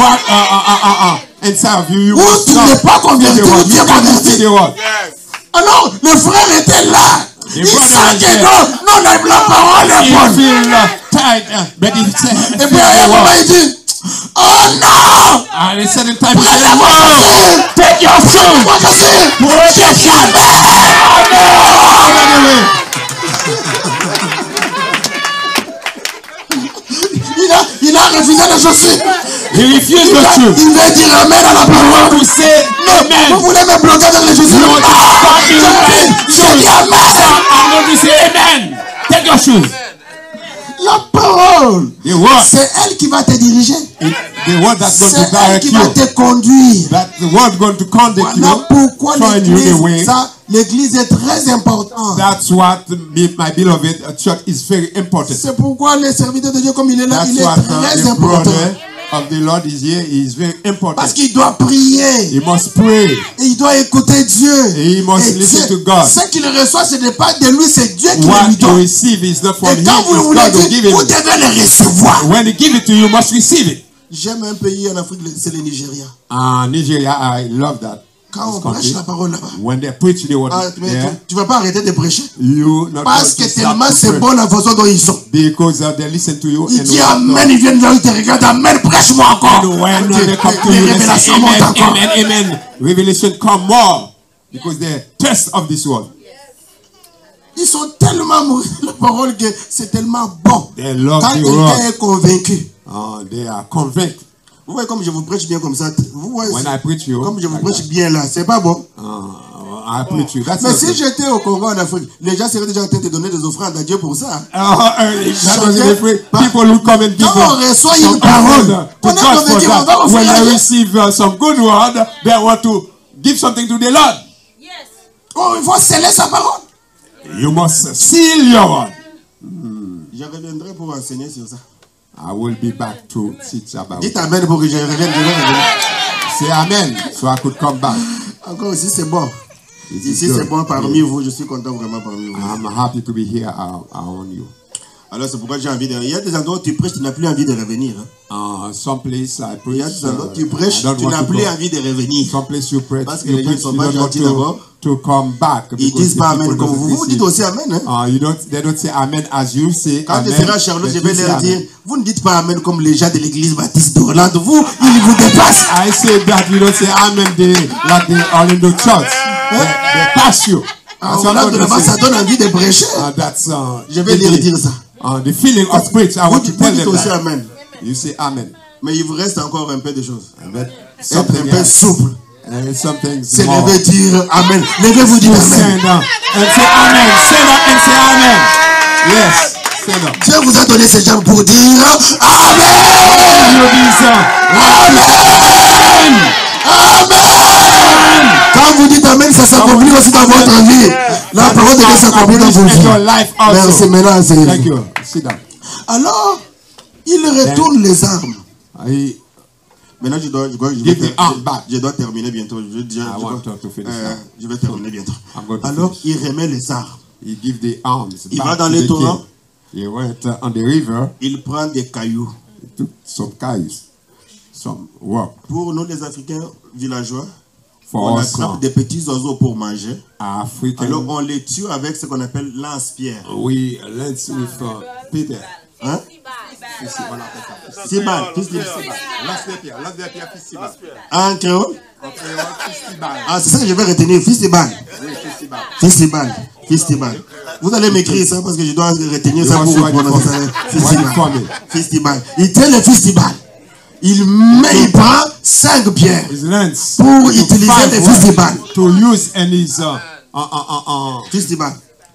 What inside of you, you Ou must tu not n'es pas see converti, the ou word. tu You es got to see converti. the word. Alors, le frère était là. The Il brother sent was que there. non, la parole est He bonne. feel tight, but he said, Et puis, à un moment, il dit, oh non! and he said in time, he said, Prenez vos no, chaussures! take your shoes. Moi, je sais! Put your shoes. Anyway, Il a refusé les chaussures. he refused the shoes. Il veut dire amen à la parole. To say Vous amen. voulez me bloquer avec les chaussures? You want to stop me with J'ai dit amen. I'm going to say amen. Take your shoes. La parole, The word. c'est elle qui va te diriger. the word that's going to C'est elle direct qui va you. te conduire. That's the word going to conduct Voilà you, pourquoi showing you the way. l'église est très importante. That's what, my beloved, a church is very important. C'est pourquoi les serviteurs de Dieu, comme il est là, That's il est what très the important. brother of the Lord is here. He is very important. Parce qu'il doit prier. He must pray. Et il doit écouter Dieu. He must Et listen Dieu, to God. ce qu'il reçoit, ce n'est pas de lui, c'est Dieu qui What lui you donne. receive is not from Et him, quand it's vous voulez God who dire, give vous it. devez le recevoir. When he give it to you, you must receive it. J'aime un pays en Afrique, c'est le Nigeria. Nigeria, I love that. Quand on This country. prêche la parole là-bas, When they preach the word, mais there, tu ne vas pas arrêter de prêcher. you not Parce going que to tellement stop to c'est pray. bon la façon dont ils sont. Because they listen to you. Il and dit what- Amen, ils viennent là, ils te regardent, Amen, prêche-moi encore. And when they come to Les you, they say, révélations montent Amen, encore. amen, amen. Revelation come more. Because they're test of this world. Ils sont tellement mouris de la parole que c'est tellement bon. They love Quand the quelqu'un word. est convaincu. They are convinced. Vous voyez comme je vous prêche bien comme ça. Vous voyez, When I preach you, comme je vous like prêche that. bien là, c'est pas bon. I preach you. That's Mais not si good. j'étais au Congo en Afrique, les gens seraient déjà en train de donner des offrandes à Dieu pour ça. That was different. People who come and give Quand on reçoit some une parole, to on est God for convaincu, on va that. offrir When à they Dieu. receive some good word, they want to give something to the Lord. Oh, il faut sceller sa parole. You must seal your word. Je reviendrai pour enseigner sur ça. I will be back to teach about Dites it. Amen pour que je revienne. Say amen, so I could come back. Encore ici, c'est bon. This is Ici, good. c'est bon parmi vous. Je suis content vraiment parmi vous. I'm happy to be here around you. Alors, c'est pourquoi j'ai envie de... Il y a des endroits où tu prêches, tu n'as plus envie de revenir. Hein. Some place I Il y a preach, des endroits où tu prêches, I don't tu want n'as to plus go. envie de revenir. Some place you preach, Parce que les gens ne sont pas gentils you d'abord. to come back. Ils because disent the pas people Amen comme doesn't vous. Vous dites receive. aussi Amen. Hein? They don't say amen as you say. Quand amen, je serai à Charlotte, je but vais you say leur amen. dire, vous ne dites pas Amen comme les gens de l'église baptiste d'Orlando. Vous, ils vous dépassent. I say that you don't say amen like the Orlando Church. They pass you. Ah, That's what Orlando, I'm là-bas, going ça to say. donne envie de prêcher. That's Je vais leur dire ça. the feeling of preach. I Vous want to dites tell them aussi that. Amen. You say amen. Mais il vous reste encore un peu de choses. But Être something un peu else. souple. Something C'est more. lever dire Amen. Levez-vous dire You Amen. stand up and say amen. Stand up and say amen. Yes. Stand up. Dieu vous a donné ces jambes pour dire Amen. You be so. Amen. Amen. Quand vous dites Amen, ça s'accomplit aussi dans votre vie. La parole de Dieu s'accomplit dans vos in your vies. life also. Merci, maintenant, c'est Thank you. Sit down. Alors, il retourne les armes. I Maintenant, Give the arm back. je dois terminer bientôt. want to finish now. Je vais terminer bientôt. I'm going to Alors, finish. il remet les armes. He give the arms Il back va dans to les the torrents. king. He went on the river. Il prend des cailloux. He took some guys, some rock Pour nous, les Africains villageois, for on us attrape des petits oiseaux pour manger. African. Alors, on les tue avec ce qu'on appelle lance-pierre. We let's with Peter. Hein? Festival. Sibal, festival. Festival. En créole? Festival. Ah, c'est ça que je vais retenir. Festival. Festival. Festival. Vous allez m'écrire ça parce que je dois retenir ça pour vous prononcer ça. Festival. Festival. Il tient le festival. Il prend 5 pierres pour utiliser le festival. To use and his Festival.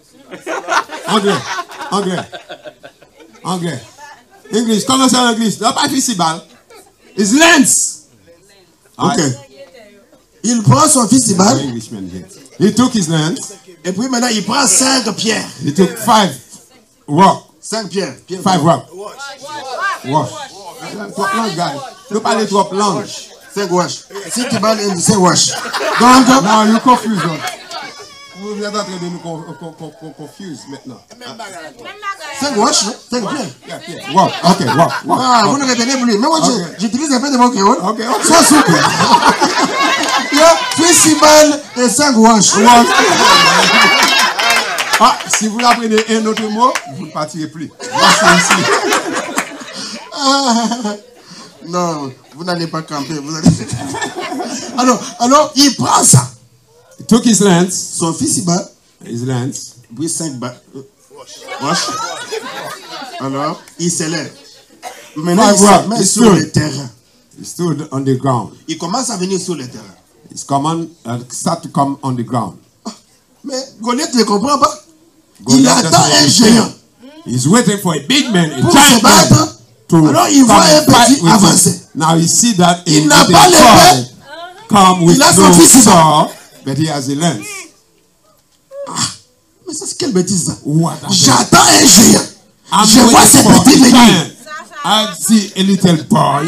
Anglais. English. Comment ça en anglais? Non, pas festival. It's lens. Ok. Il prend son festival. Englishman here. He took his lens. Et puis maintenant, il prend 5 pierres. He took 5 rock. 5 pierres. 5 rock. Wash. Trop long, guys. Nous parlons trop long. 5 wash. Si tu parles de 5 wash. Donc, now you confuse us. Vous êtes en train de nous confuse maintenant. 5 wash, 5 pierres. Wow, ok, wow. Ah, vous ne retenez plus. Mais moi, j'utilise un peu de mon créole. Ok. Sois souple. Il y a festival et 5 wash. Ah, si vous apprenez un autre mot, vous ne partirez plus. Non, vous n'allez pas camper. Vous allez... alors, il prend ça. He took his lens. Son festival. His lens. Puis 5 wash. Alors, il s'élève. Maintenant, il se met sur le terrain. He stood on the ground. Il commence à venir sur le terrain. He's start to come on the ground. Mais Goliath ne comprend pas. Goliath Il attend doesn't un géant He's waiting for a big man, a pour giant se battre to Alors, il voit un petit avancer. Now you see that Il n'a pas l'épée. Come with Il a son no fils ici. sword, but he has a lance. Mais ça, c'est quelle bêtise ça? What a J'attends un géant. I'm Je vois waiting ces for petits a venir. giant. I see a little boy.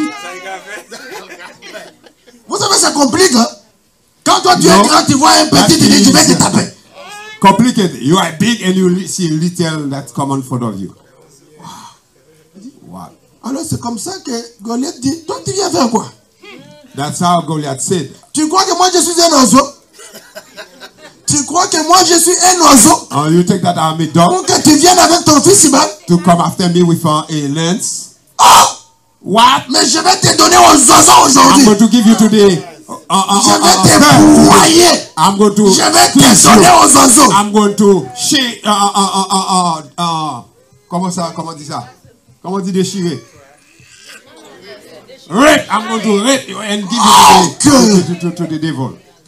Vous savez, ça complique. Hein? Quand toi tu es No, grand, tu vois un petit, tu dis, tu vas te taper. Complicated. You are big and you see a little that's come in front of you. Wow. Alors c'est comme ça que Goliath dit, toi tu viens faire quoi? That's how Goliath said. Tu crois que moi je suis un oiseau? Tu crois que moi je suis un oiseau? You take that army dog Pour que tu viennes avec ton fils Iman? to come after me with a lance. Oh! What? Mais je vais te donner aux oiseaux I'm aujourd'hui. going to give you today. Je vais te broyer. I'm going to Je vais te teach donner you. aux oiseaux. I'm going to shake. Comment ça? Comment on dit ça? Comment on dit déchirer? Rape. I'm going to rape you and give you to the devil.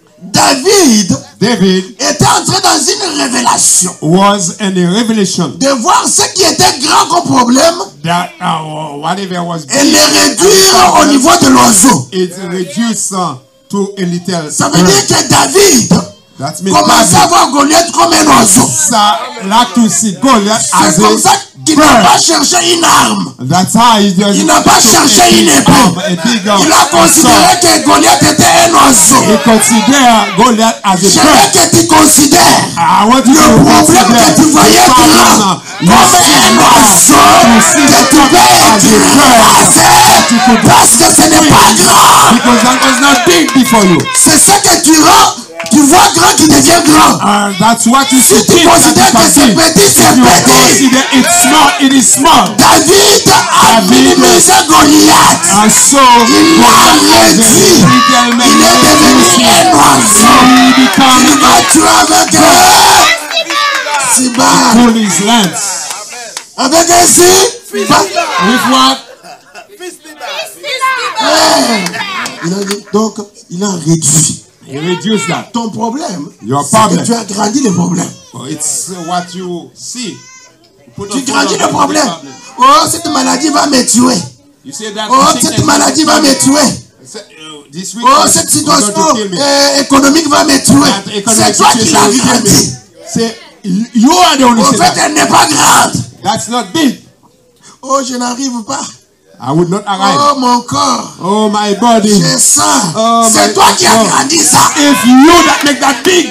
David était entré dans une révélation. Was in a revelation De voir ce qui était grand comme problème that whatever was et les réduire au niveau de l'oiseau. it's reduced to a little. Ça veut dire que David That means commençait à voir Goliath comme un oiseau. ça là to see Goliath as C'est comme ça a qu'il n'a pas cherché une arme. That's how he does. Il n'a pas cherché une épée. Il a considéré que Goliath était un oiseau. He consider Goliath as a Je bird. veux que tu considères I want you le to problème consider que tu voyais the grand problem comme you see un now. oiseau You see que the tu peux problem as a écraser parce que ce n'est pas grand. Because that was not big before you. C'est ce que tu rends. Tu vois grand qui devient grand. That's what you see. Si tu considères que c'est petit, c'est You petit. consider it small, it is small. David a minimisé Goliath. And so Il l'a réduit. Il est devenu un oiseau. Il va tuer avec un Siba. pull his lance. Avec un Siba. With what? Il a dit, donc, il a réduit. He reduced that. Ton problème, Your c'est que problem. tu as grandi le problème. It's what you see. Put Tu a grandis photo le of problème. the problem. Oh, cette maladie va me tuer. You say that Oh, sickness cette maladie va me tuer. This week Oh, is cette going situation to kill me. économique va me That tuer. economic C'est toi qui situation l'as will kill me. grandi. Say, you are the one who Au said fait, that. elle n'est pas grande. That's not big. Oh, je n'arrive pas. I would not arrive. Oh, mon corps. Oh, my body. Je sens. Oh, C'est my toi qui as God. grandi ça. If you that make that big.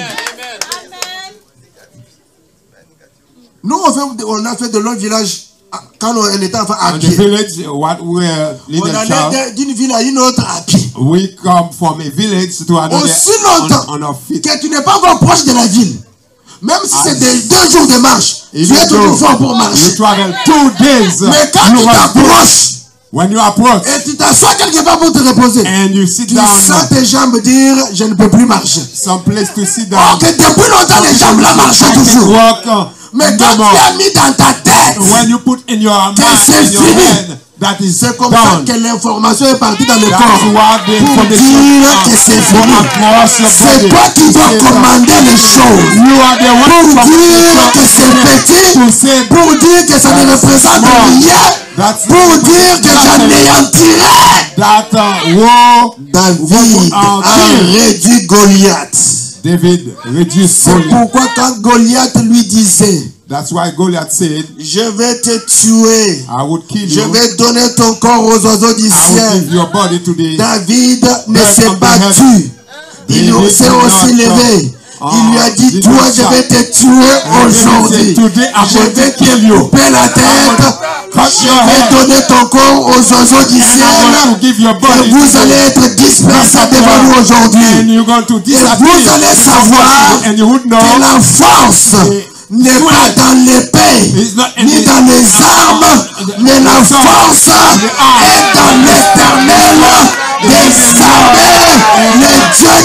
Nous, on a fait de l'autre village quand on était enfant à In the pied. village, what we are On little child, allait d'une ville à une autre à pied. we come from a village to another Aussi longtemps on our feet. que tu n'es pas encore proche de la ville. Même si c'est deux jours de marche, tu Even es toujours though fort pour you marcher. travel 2 days, Mais quand you tu must go. t'approches When you approach et tu t'assois quelque part pour te reposer, and you sit tu down, sens tes jambes dire je ne peux plus marcher. some place to sit Oh, down. que depuis longtemps les jambes là marchaient toujours. Walk, Mais no quand more. tu as mis dans ta tête, When you put in your mind, c'est in your fini. head, that is c'est comme ça done. que l'information est partie dans le That's corps what the pour information dire que c'est for fini. across your C'est body. toi qui dois Say commander les choses. You are the one Pour dire que c'est petit, to say pour dire que ça ne représente small. rien, That's pour dire que j'anéantirai. that war. David a réduit Goliath. David reduced C'est Goliath. pourquoi quand Goliath lui disait, That's why Goliath said, je vais te tuer, I would kill je you. vais donner ton corps aux oiseaux du I will ciel. give your body to the David ne bird s'est of the pas heaven. tu. Il David s'est did aussi not levé. Il lui a dit, did toi, not je shout. vais te tuer aujourd'hui. Today I'm Je going vais to kill te you. couper la tête. Cut Je your vais head. donner ton corps aux oiseaux du And I'm going to ciel. give your Et body vous to allez the être dispersés devant nous and aujourd'hui. you're going to Et disappear. vous allez savoir And you would know que la force n'est pas dans l'épée, it's not in ni the- dans les armes, mais la force est dans l'éternel des armées, le Dieu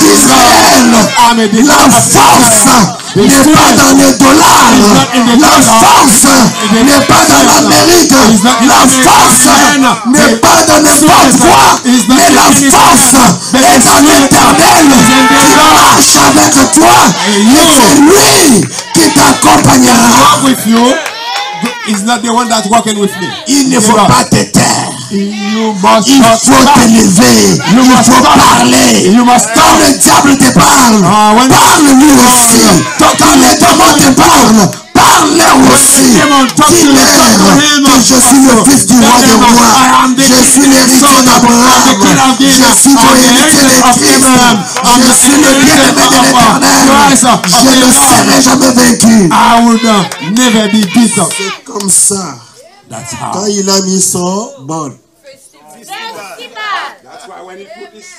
d'Israël. La force n'est pas dans les dollars, la force n'est pas dans l'Amérique, la force n'est pas dans n'importe quoi, mais la force est dans l'éternel qui marche avec toi et c'est lui qui t'accompagnera. Walk with you. is not the one that's working with me. Il ne faut pas te taire. You must Il not faut stop. t'élever. You Il must faut stop. parler. You must Quand stop. le diable te parle, when- parle lui aussi. Quand les démons te parlent, parle aussi. demon talk to Dis-leur him, que je suis le fils du roi des rois. Je suis l'héritier d'Abraham. Je suis ton héritier de Christ. Je suis le bien-aimé de l'Éternel. Je ne serai jamais vaincu. I will never be beaten. C'est comme ça. That's Quand how. il a mis son bon, That's why when he put this,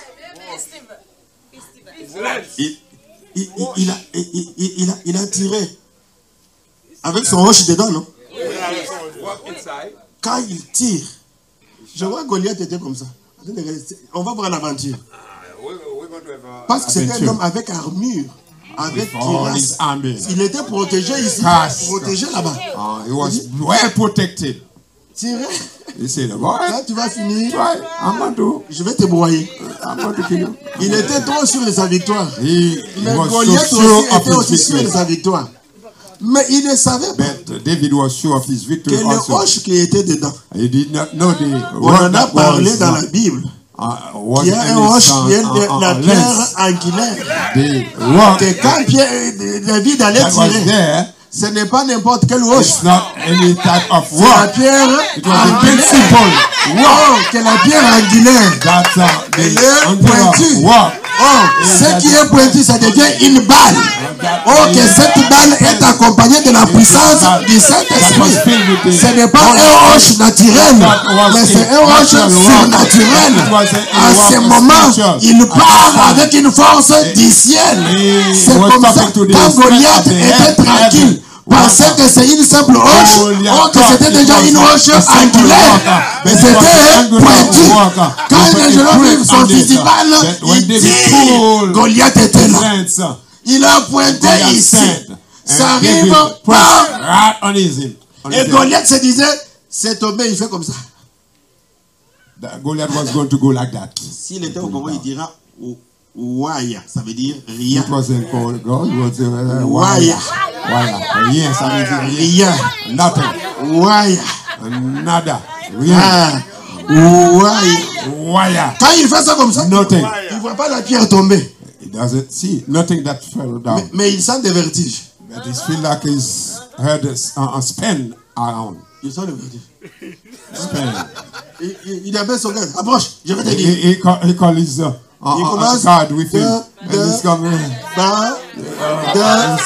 il a tiré avec son roche dedans, non? walk inside. Quand il tire, je vois Goliath était comme ça. On va voir l'aventure. We're going to have Parce que c'était un adventure. homme avec armure, avec All his cuirasse. army. Il était protégé ici, Casque. protégé là-bas. He was well protected. Tiré, He said, boy, là tu vas finir, try. I'm going to. je vais te broyer. I'm going to kill you. Il était trop sûr de sa victoire. He Mais was so Goliath sure aussi of était his aussi sûr de victory. sa victoire. Mais il ne savait pas But David was sure of his que victory les also. roches qui étaient dedans. He did not know the On en word a that parlé was, dans la Bible. was Il y a un roche qui est la lens. pierre angulaire. The rock Que quand David allait that was tirer, there, ce n'est pas n'importe quelle roche. it's not any type of C'est la rock. pierre It was a angulaire. principle Oh, que la pierre angulaire. that the Elle est angular pointue. rock. Oh, ce qui est pointu, ça devient une balle. Oh, que cette balle est accompagnée de la puissance du Saint-Esprit. Ce n'est pas un roche naturel, mais c'est un roche surnaturel. À ce moment, il part avec une force du ciel. C'est comme ça, quand Goliath était tranquille, pensait que c'est une simple roche, oh, que c'était déjà une roche angulaire, mais c'était pointu. Quand les gens vivent son physique, il dit, Goliath était là. Il a pointé ici. Ça arrive par... Right on his hip. On his Et head. Goliath se disait, c'est tombé, il fait comme ça. Goliath was going to go like that. S'il était au Congo, il dira Waya, ça veut dire rien. It wasn't called God. It was Waya. Rien, ça veut dire rien. Rien. Nothing. Waya. Nada. Rien. Ah. Waya. Wire. Quand il fait ça comme ça, Nothing. il ne voit pas la pierre tomber. He doesn't see nothing that fell down. Mais il sent des vertiges. But he feel like he's heard a spin around. Il sent des vertiges. Spin. Il appelle son gars. Approche, je vais te He, dire. he call his Il commence. guard with him. de- And he's coming. Ba- de- He's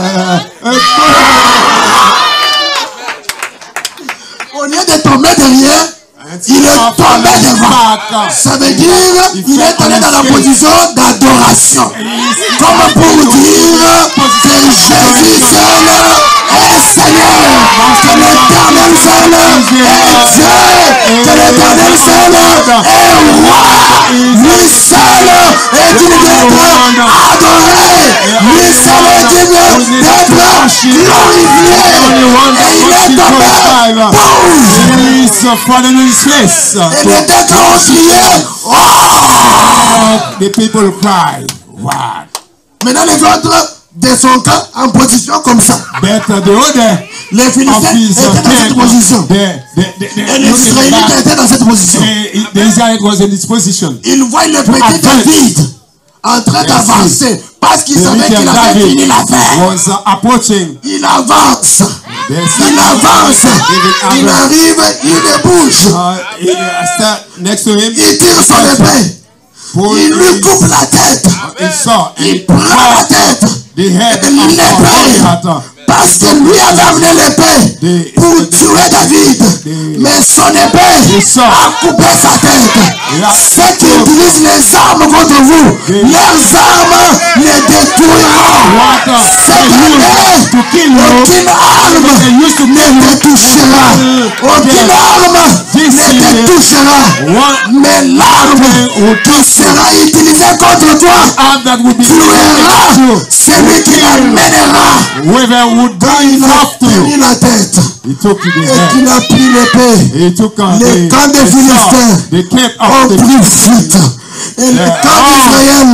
Au lieu de tomber derrière, il est tombé devant. Ça veut dire il est allé dans la position d'adoration. Comme pour dire que Jésus seul est Seigneur. Que l'éternel seul est Dieu. Que l'éternel seul est roi. Lui seul est digne d'être adoré. Lui seul est digne d'être glorifié. Et il est tombé. Boum! He's falling in his face. Et les deux ont crié. Oh! The people cry. What? Maintenant les autres de son camp en position comme ça. But the other Les Philistins étaient dans cette position. Et les Israélites étaient dans cette position. The Israelite was in this position. Ils voient le petit David en train d'avancer parce qu'ils savaient qu'il avait fini l'affaire. Was approaching. Il avance. They Il said, avance. Il arrive, il bouge. he sat next to him. Il tire son épée. Il lui coupe la tête. He saw and he Il prend la tête. the head Et of l'épée. Goliath. Parce que lui avait amené l'épée pour tuer David. Mais son épée a coupé sa tête. Ceux qui utilisent les armes contre vous, leurs armes les détruiront. Cette année, aucune arme ne te touchera. Aucune arme ne te touchera. Mais l'arme qui sera utilisée contre toi That would be tuera celui qui l'amènera. whoever would Quand bring il a up to pris you. la tête He took to the et head. qu'il a pris l'épée, He took les camps des Philistins the cape ont of the pris fuite. Et le camp d'Israël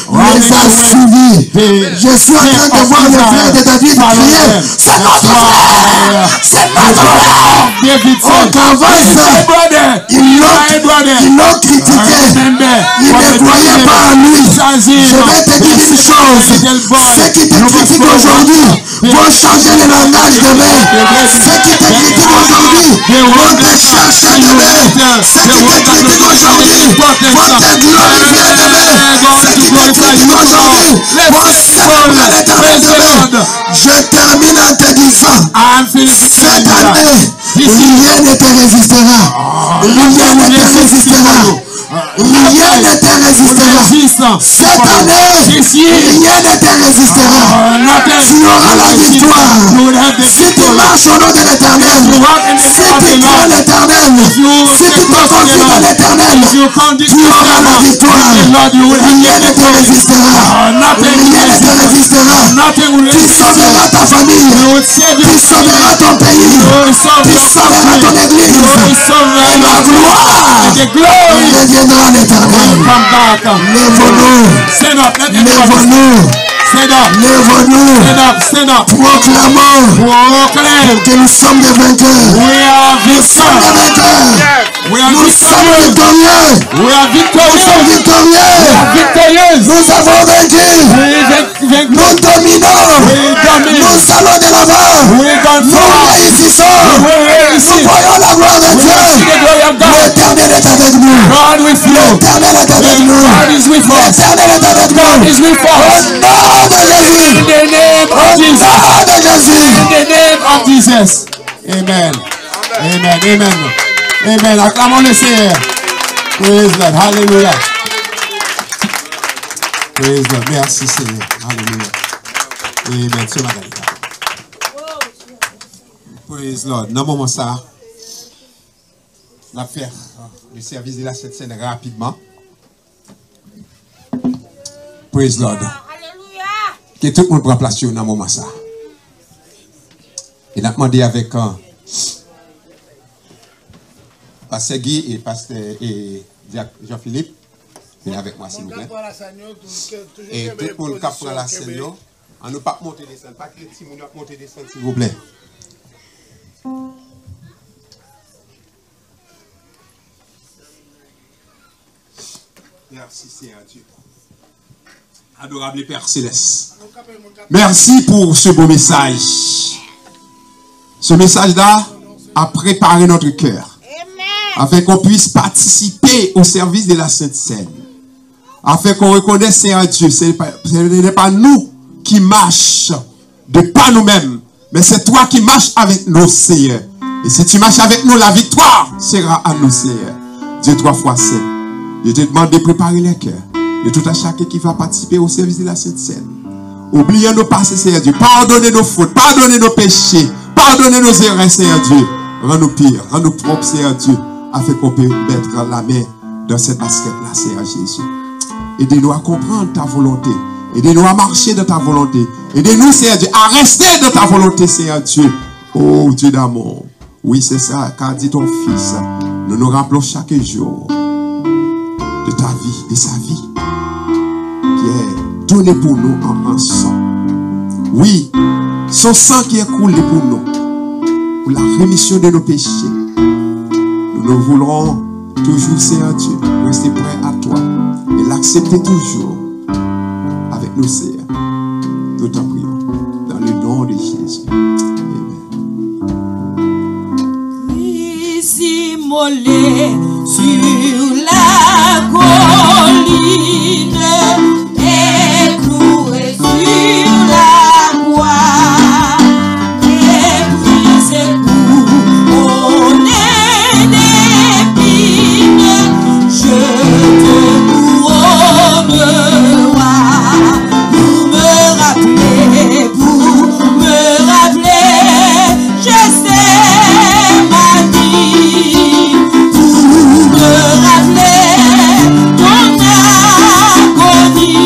les a suivis. Je suis en train de voir le frère de David crier. C'est notre frère! C'est notre frère! Au travail, ils l'ont critiqué. Ils ne croyaient pas en lui. Je vais te dire une chose. Ceux qui te critiquent aujourd'hui vont changer le langage demain. Ceux qui te critiquent aujourd'hui vont te chercher demain. Ceux qui te critiquent aujourd'hui vont te glorifier demain. Ceux qui te critiquent aujourd'hui vont célébrer l'éternel demain. Je termine en te disant, cette année, rien ne te résistera. Rien ne te résistera. Rien ne te résistera. Cette année, rien ne te résistera. Tu auras la victoire. Si tu marches au nom de l'éternel, si tu crois l'éternel, si tu te confies dans l'éternel, tu auras la victoire. Rien ne te résistera. Rien ne te résistera. Tu sauveras ta famille. Tu sauveras ton pays. Tu sauveras ton église. Et la gloire reviendra à l'éternel. Lève-nous. Lève-nous. Lève-nous. Proclamons que nous sommes des vainqueurs. Nous sommes des vainqueurs. Nous sommes victorieux. Nous sommes victorieux. Nous avons vaincu. Nous dominons. Nous allons de l'avant. Nous réussissons. Nous voyons la gloire de Dieu. L'éternel est avec nous. L'éternel est avec nous. L'éternel est avec nous. Au nom de Jésus. Au nom de Jésus. In the name of Jesus. Amen. Amen. Amen. Amen. Acclamons le Seigneur. Praise God. Hallelujah. Praise God. Merci Seigneur. Hallelujah. Amen. C'est Margarita. Praise Lord. Dans le moment ça, on va faire le service de la cette scène rapidement. Praise Lord. Que tout le monde prend place dans le moment ça. Et on a demandé avec Pasteur Guy et Pasteur Jean-Philippe. Venez avec moi s'il vous plaît. Et tout le monde qui prend la scène, on ne pas monter des scènes. Pas que les petits monde monter des scènes s'il vous plaît. Merci Seigneur Dieu. Adorable Père Céleste. Merci pour ce beau message. Ce message-là a préparé notre cœur. Afin qu'on puisse participer au service de la Sainte Seine. Afin qu'on reconnaisse Seigneur Dieu. Ce n'est pas nous qui marchons de pas nous-mêmes. Mais c'est toi qui marches avec nous Seigneur. Et si tu marches avec nous, la victoire sera à nous Seigneur. Dieu 3 fois saint. Je te demande de préparer les cœurs de tout à chacun qui va participer au service de la Sainte Seine. Oublions nos passés, Seigneur Dieu. Pardonnez nos fautes, pardonnez nos péchés, pardonnez nos erreurs, Seigneur Dieu. Rends-nous pires, rends-nous propres, Seigneur Dieu, afin qu'on puisse mettre la main dans cette basket-là, Seigneur Jésus. Aidez-nous à comprendre ta volonté. Aidez-nous à marcher dans ta volonté. Aidez-nous, Seigneur Dieu, à rester dans ta volonté, Seigneur Dieu. Oh Dieu d'amour. Oui, c'est ça qu'a dit ton Fils. Nous nous rappelons chaque jour de ta vie, de sa vie, qui est donné pour nous en sang. Oui, son sang qui est coulé pour nous, pour la rémission de nos péchés. Nous voulons toujours, Seigneur Dieu, rester prêts à toi et l'accepter toujours avec nous, Seigneur. Nous t'en prions dans le nom de Jésus. Immolé sur la colline et cloué sur la croix et brisé couronné d'épines, je te couronne roi pour me rappeler, je sais ma vie. Pour me rappeler ton agonie.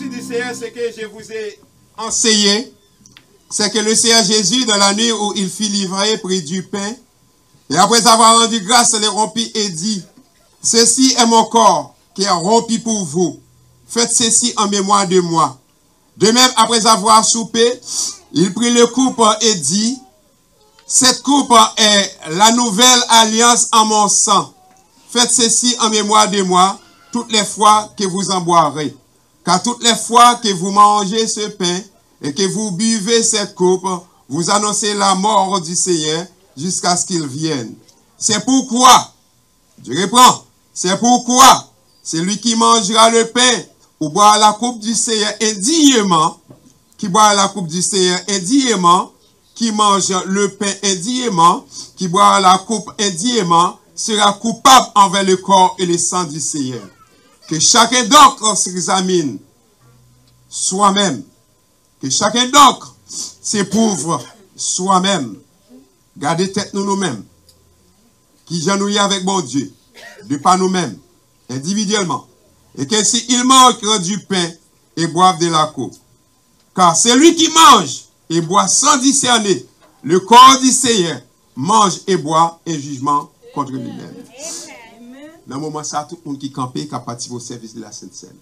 partie du Seigneur, c'est que je vous ai enseigné, c'est que le Seigneur Jésus, dans la nuit où il fut livré, prit du pain, et après avoir rendu grâce, les rompit et dit, ceci est mon corps qui est rompu pour vous. Faites ceci en mémoire de moi. De même, après avoir soupé, il prit le coupe et dit, cette coupe est la nouvelle alliance en mon sang. Faites ceci en mémoire de moi, toutes les fois que vous en boirez. Car toutes les fois que vous mangez ce pain et que vous buvez cette coupe, vous annoncez la mort du Seigneur jusqu'à ce qu'il vienne. C'est pourquoi, je reprends, c'est pourquoi celui qui mangera le pain ou boira la coupe du Seigneur indignement, qui boira la coupe du Seigneur indignement, qui mange le pain indignement, qui boira la coupe indignement, sera coupable envers le corps et le sang du Seigneur. Que chacun donc s'examine soi-même. Que chacun donc s'éprouve soi-même. Gardez tête nous-mêmes. Qui genouille avec bon Dieu. De pas nous-mêmes. Individuellement. Et que s'il mange du pain et boive de la coupe. Car celui qui mange et boit sans discerner le corps du Seigneur mange et boit un jugement contre lui-même. Dans le moment ça, tout le monde qui campait, qui a participé au service de la Sainte Seine.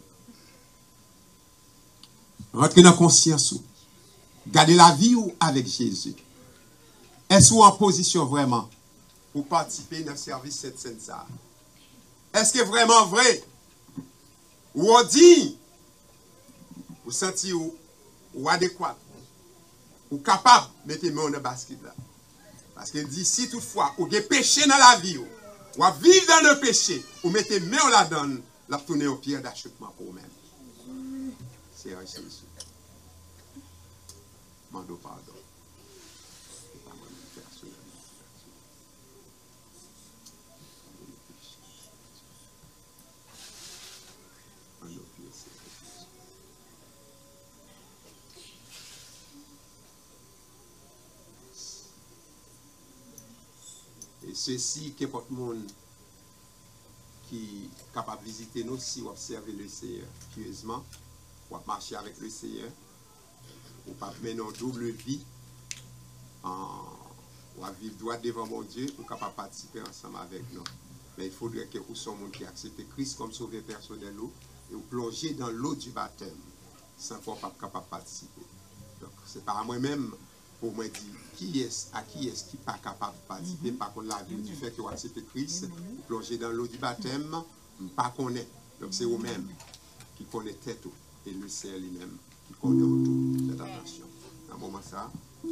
Rentrez dans la conscience. Gardez la vie avec Jésus. Est-ce en position vraiment pour participer dans le service de cette Sainte Seine? Est-ce que vraiment vrai? Ou on dit, ou senti ou adéquat, ou capable de mettre main dans le basket là. Parce qu'il dit, si toutefois, ou avez péché dans la vie, ou à vivre dans le péché, ou mettez main on la donne, la tourner au pied d'achetement pour vous-même. C'est Jésus. Mando pardon. Et ceci, qu'importe le monde qui est capable de visiter nous, si vous observez le Seigneur pieusement, ou marcher avec le Seigneur, ou pas mener une double vie, ou à vivre droit devant mon Dieu, ou capable de participer ensemble avec nous. Mais il faudrait que vous soyez monde qui accepte Christ comme sauveur personnel et vous plongez dans l'eau du baptême, sans pouvoir pas capable de participer. Donc, c'est pas à moi-même pour moi dire qui est-ce qui n'est pas capable de participer, par contre la vie du fait que vous acceptez Christ, vous plongez dans l'eau du baptême, pas connaît. Donc c'est vous-même qui connaissez tête et le ciel lui-même qui connaît autour. Faites attention. À un moment ça,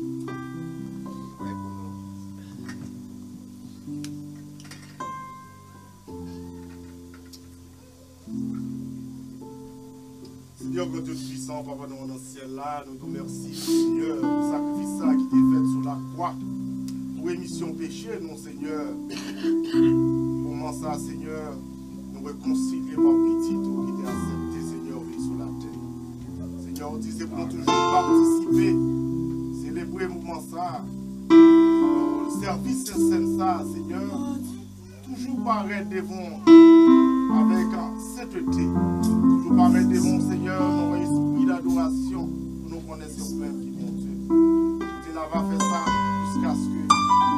Seigneur, que Dieu puissant, Papa, dans le ciel là, nous te remercions, Seigneur, pour le sacrifice qui t'est fait sur la croix, pour émission péché, non, Seigneur. Comment ça, Seigneur, nous réconcilier par pitié, tout qui t'est accepté, Seigneur, oui, sur la terre. Seigneur, on dit, c'est pour nous toujours participer, célébrer le mouvement ça, le service de ça, Seigneur, toujours paraître devant avec sainteté. Toujours paraître devant Seigneur, dans esprit d'adoration, pour nous connaître vous-même qui est mon Dieu. Tu n'as pas fait ça jusqu'à ce que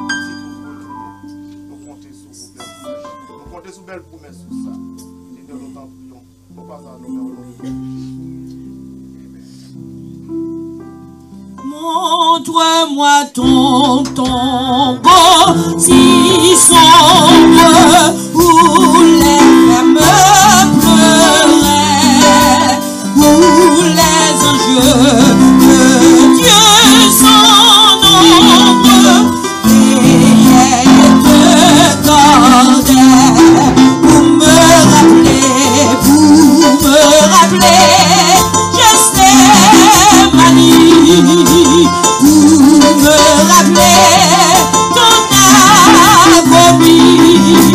nous comptons sur vos belles promesses. Nous comptons sur belles promesses sur ça. Seigneur, nous t'en prions. Nous passons à nos Montre-moi ton tombeau si sombre où les femmes pleuraient, où les anges de Dieu sans nombre veillèrent te garder pour me rappeler, je sais ma vie. Pour me rappeler ton agonie.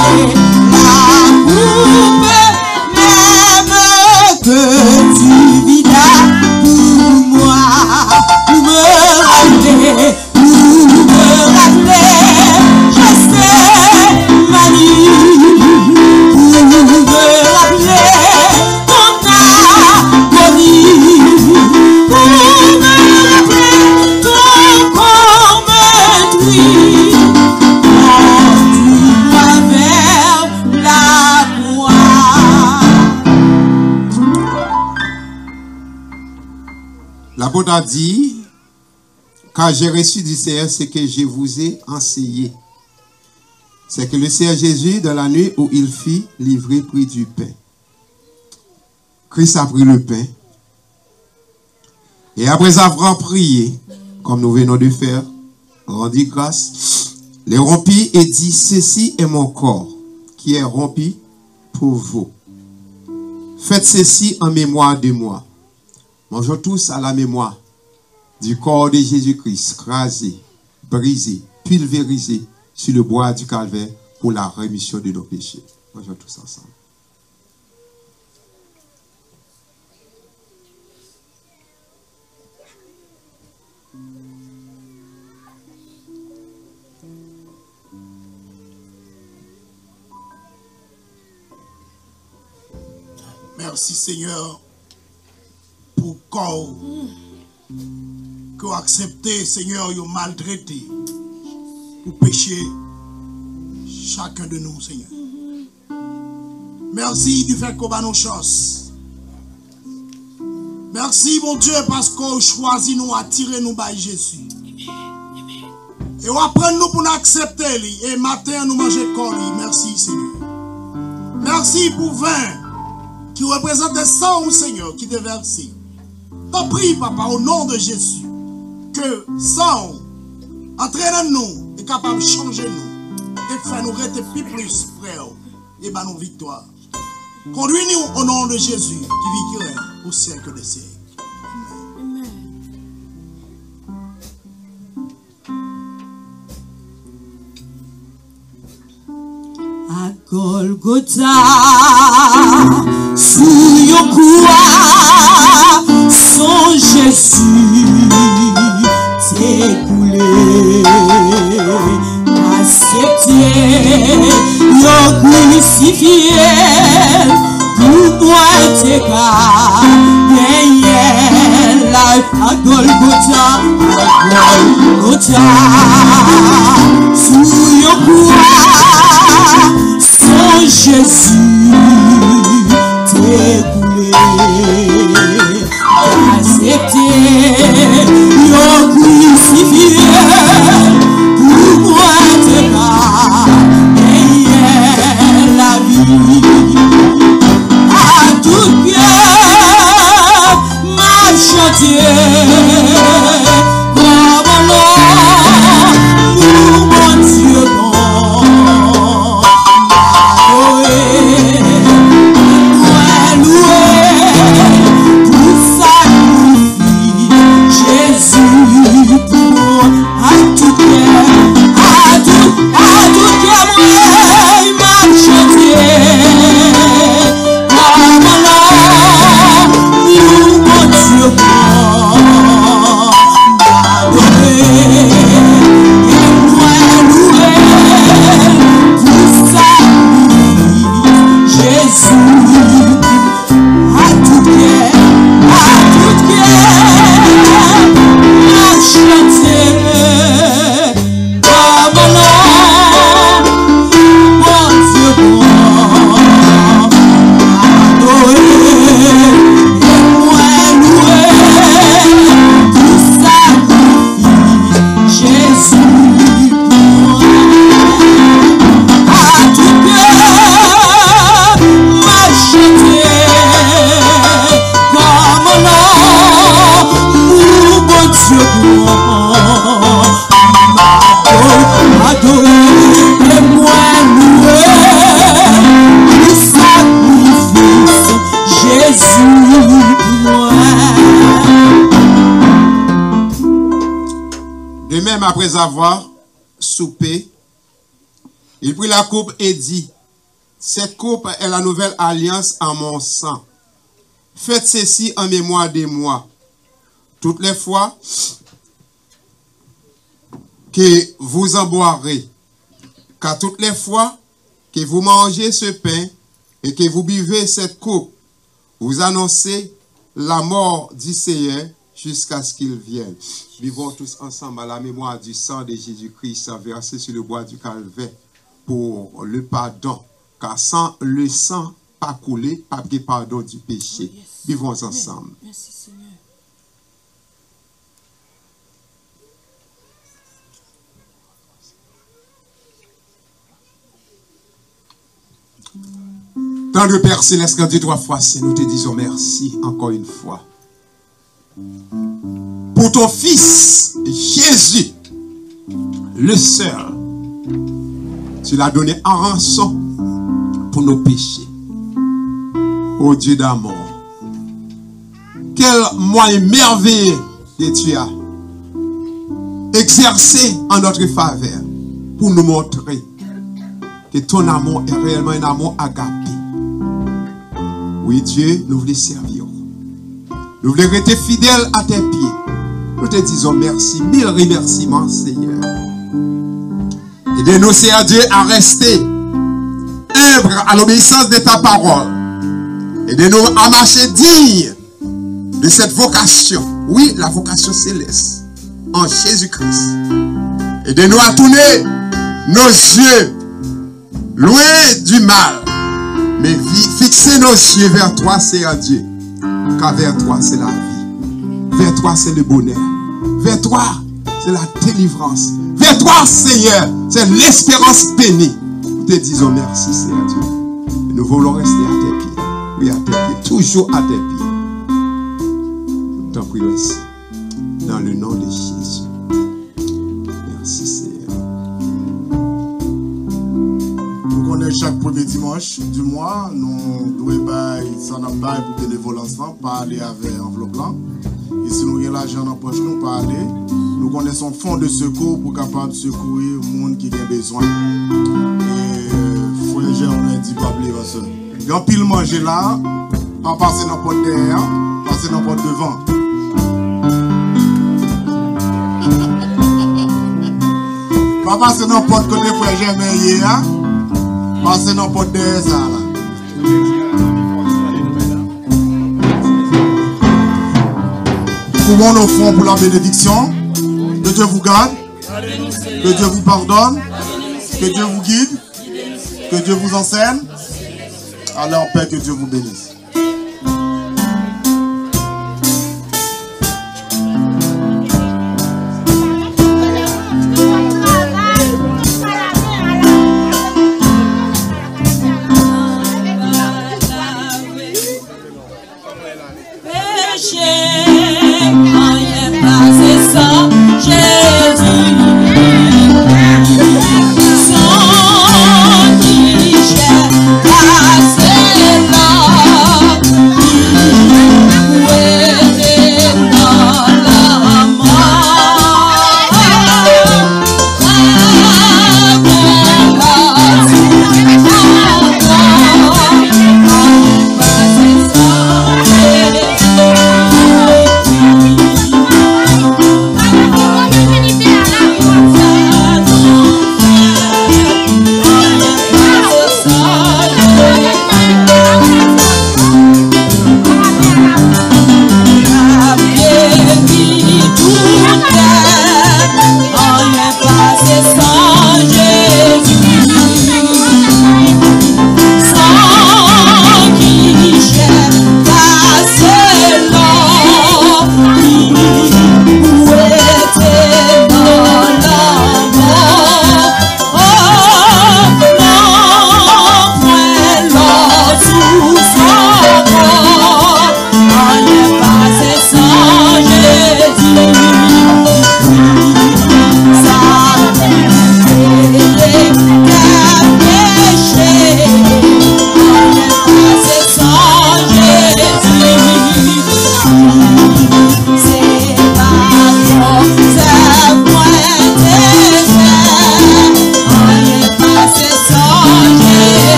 L'apôtre a dit, car j'ai reçu du Seigneur ce que je vous ai enseigné. C'est que le Seigneur Jésus, dans la nuit où il fit livrer, prit du pain. Christ a pris le pain. Et après avoir prié, comme nous venons de faire, rendit grâce, les rompit et dit, ceci est mon corps, qui est rompu pour vous. Faites ceci en mémoire de moi. Mangeons tous à la mémoire du corps de Jésus-Christ, crasé, brisé, pulvérisé sur le bois du calvaire pour la rémission de nos péchés. Mangeons tous ensemble. Merci Seigneur pour corps que vous acceptez, Seigneur, vous maltraité pour pécher chacun de nous, Seigneur. Merci du fait qu'on a nos chances. Merci, mon Dieu, parce qu'on choisit nous attirer nous par Jésus. Et on apprend nous pour nous accepter. Et matin, nous manger corps. Merci, Seigneur. Merci pour vin qui représente le sang, Seigneur, qui est versé. T'en prie, Papa, au nom de Jésus, que sang entraîne nous est capable de changer nous et faire nous rester plus près et par nos victoires. Conduis-nous au nom de Jésus qui vit au siècle des siècles. À Golgotha, sous yon croix, son Jésus t'est coulé, accepté, yon crucifié, pour moi t'es qu'à gagner life à Golgotha, sous yon croix, son Jésus t'est coulé, accepté, yon crucifié, pour moi t'es pas gagner la vie. À tout cœur m'a chanté, comme l'or pour mon Dieu bon. Après avoir soupé, Il prit la coupe et dit, cette coupe est la nouvelle alliance en mon sang. Faites ceci en mémoire de moi. Toutes les fois que vous en boirez, car toutes les fois que vous mangez ce pain et que vous buvez cette coupe, vous annoncez la mort du Seigneur jusqu'à ce qu'il vienne. Vivons tous ensemble à la mémoire du sang de Jésus-Christ versé sur le bois du calvaire pour le pardon. Car sans le sang pas coulé, pas de pardon du péché. Vivons ensemble. Merci Seigneur. Dans le Père Céleste, quand Dieu 3 fois, nous te disons merci encore une fois. Pour ton Fils, Jésus, le seul, tu l'as donné en rançon pour nos péchés. Ô Dieu d'amour, quel moyen merveilleux que tu as exercé en notre faveur pour nous montrer que ton amour est réellement un amour agapé. Oui, Dieu, nous voulons servir. Nous voulons rester fidèles à tes pieds. Nous te disons merci, mille remerciements, Seigneur. Aide-nous, Seigneur Dieu, à rester humbles à l'obéissance de ta parole. Aide-nous à marcher digne de cette vocation. Oui, la vocation céleste en Jésus-Christ. Aide-nous à tourner nos yeux loin du mal, mais fixer nos yeux vers toi, Seigneur Dieu. Car vers toi, c'est la vie. Vers toi, c'est le bonheur. Vers toi, c'est la délivrance. Vers toi, Seigneur, c'est l'espérance bénie. Nous te disons merci, Seigneur Dieu. Et nous voulons rester à tes pieds. Oui, à tes pieds. Toujours à tes pieds. Nous t'en prions ici. Dans le nom de Jésus. Merci, Seigneur. Nous connaissons chaque premier dimanche du mois. Nous devons bailler pour bénévolence, parler avec enveloppe là. Et si nous avons l'argent dans la poche, nous parler. Nous connaissons fonds de secours pour capable secourir le monde qui a besoin. Et frère, on a dit pas oublier parce que il y a pile manger là, pas passer dans le porte derrière, passer dans le porte devant. Pas passer dans le porte côté frère Germain hier, passer dans le porte derrière ça là. Comment nous font pour la bénédiction? Que Dieu vous garde, que Dieu vous pardonne, que Dieu vous guide, que Dieu vous enseigne. Allez en paix, que Dieu vous bénisse. Sans qui j'ai passé là.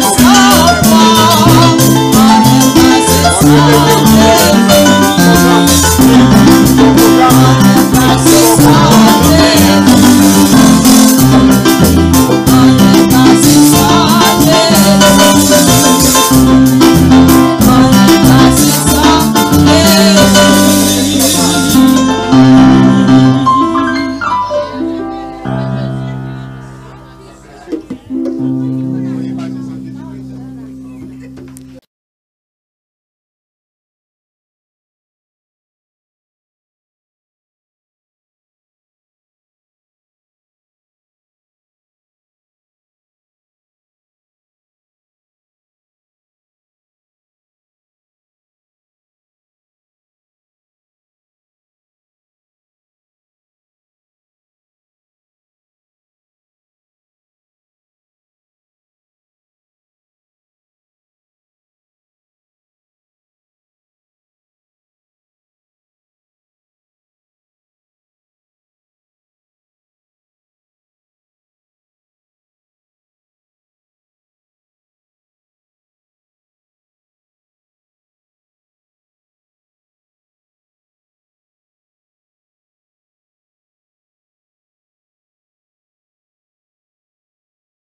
Papa, Maria,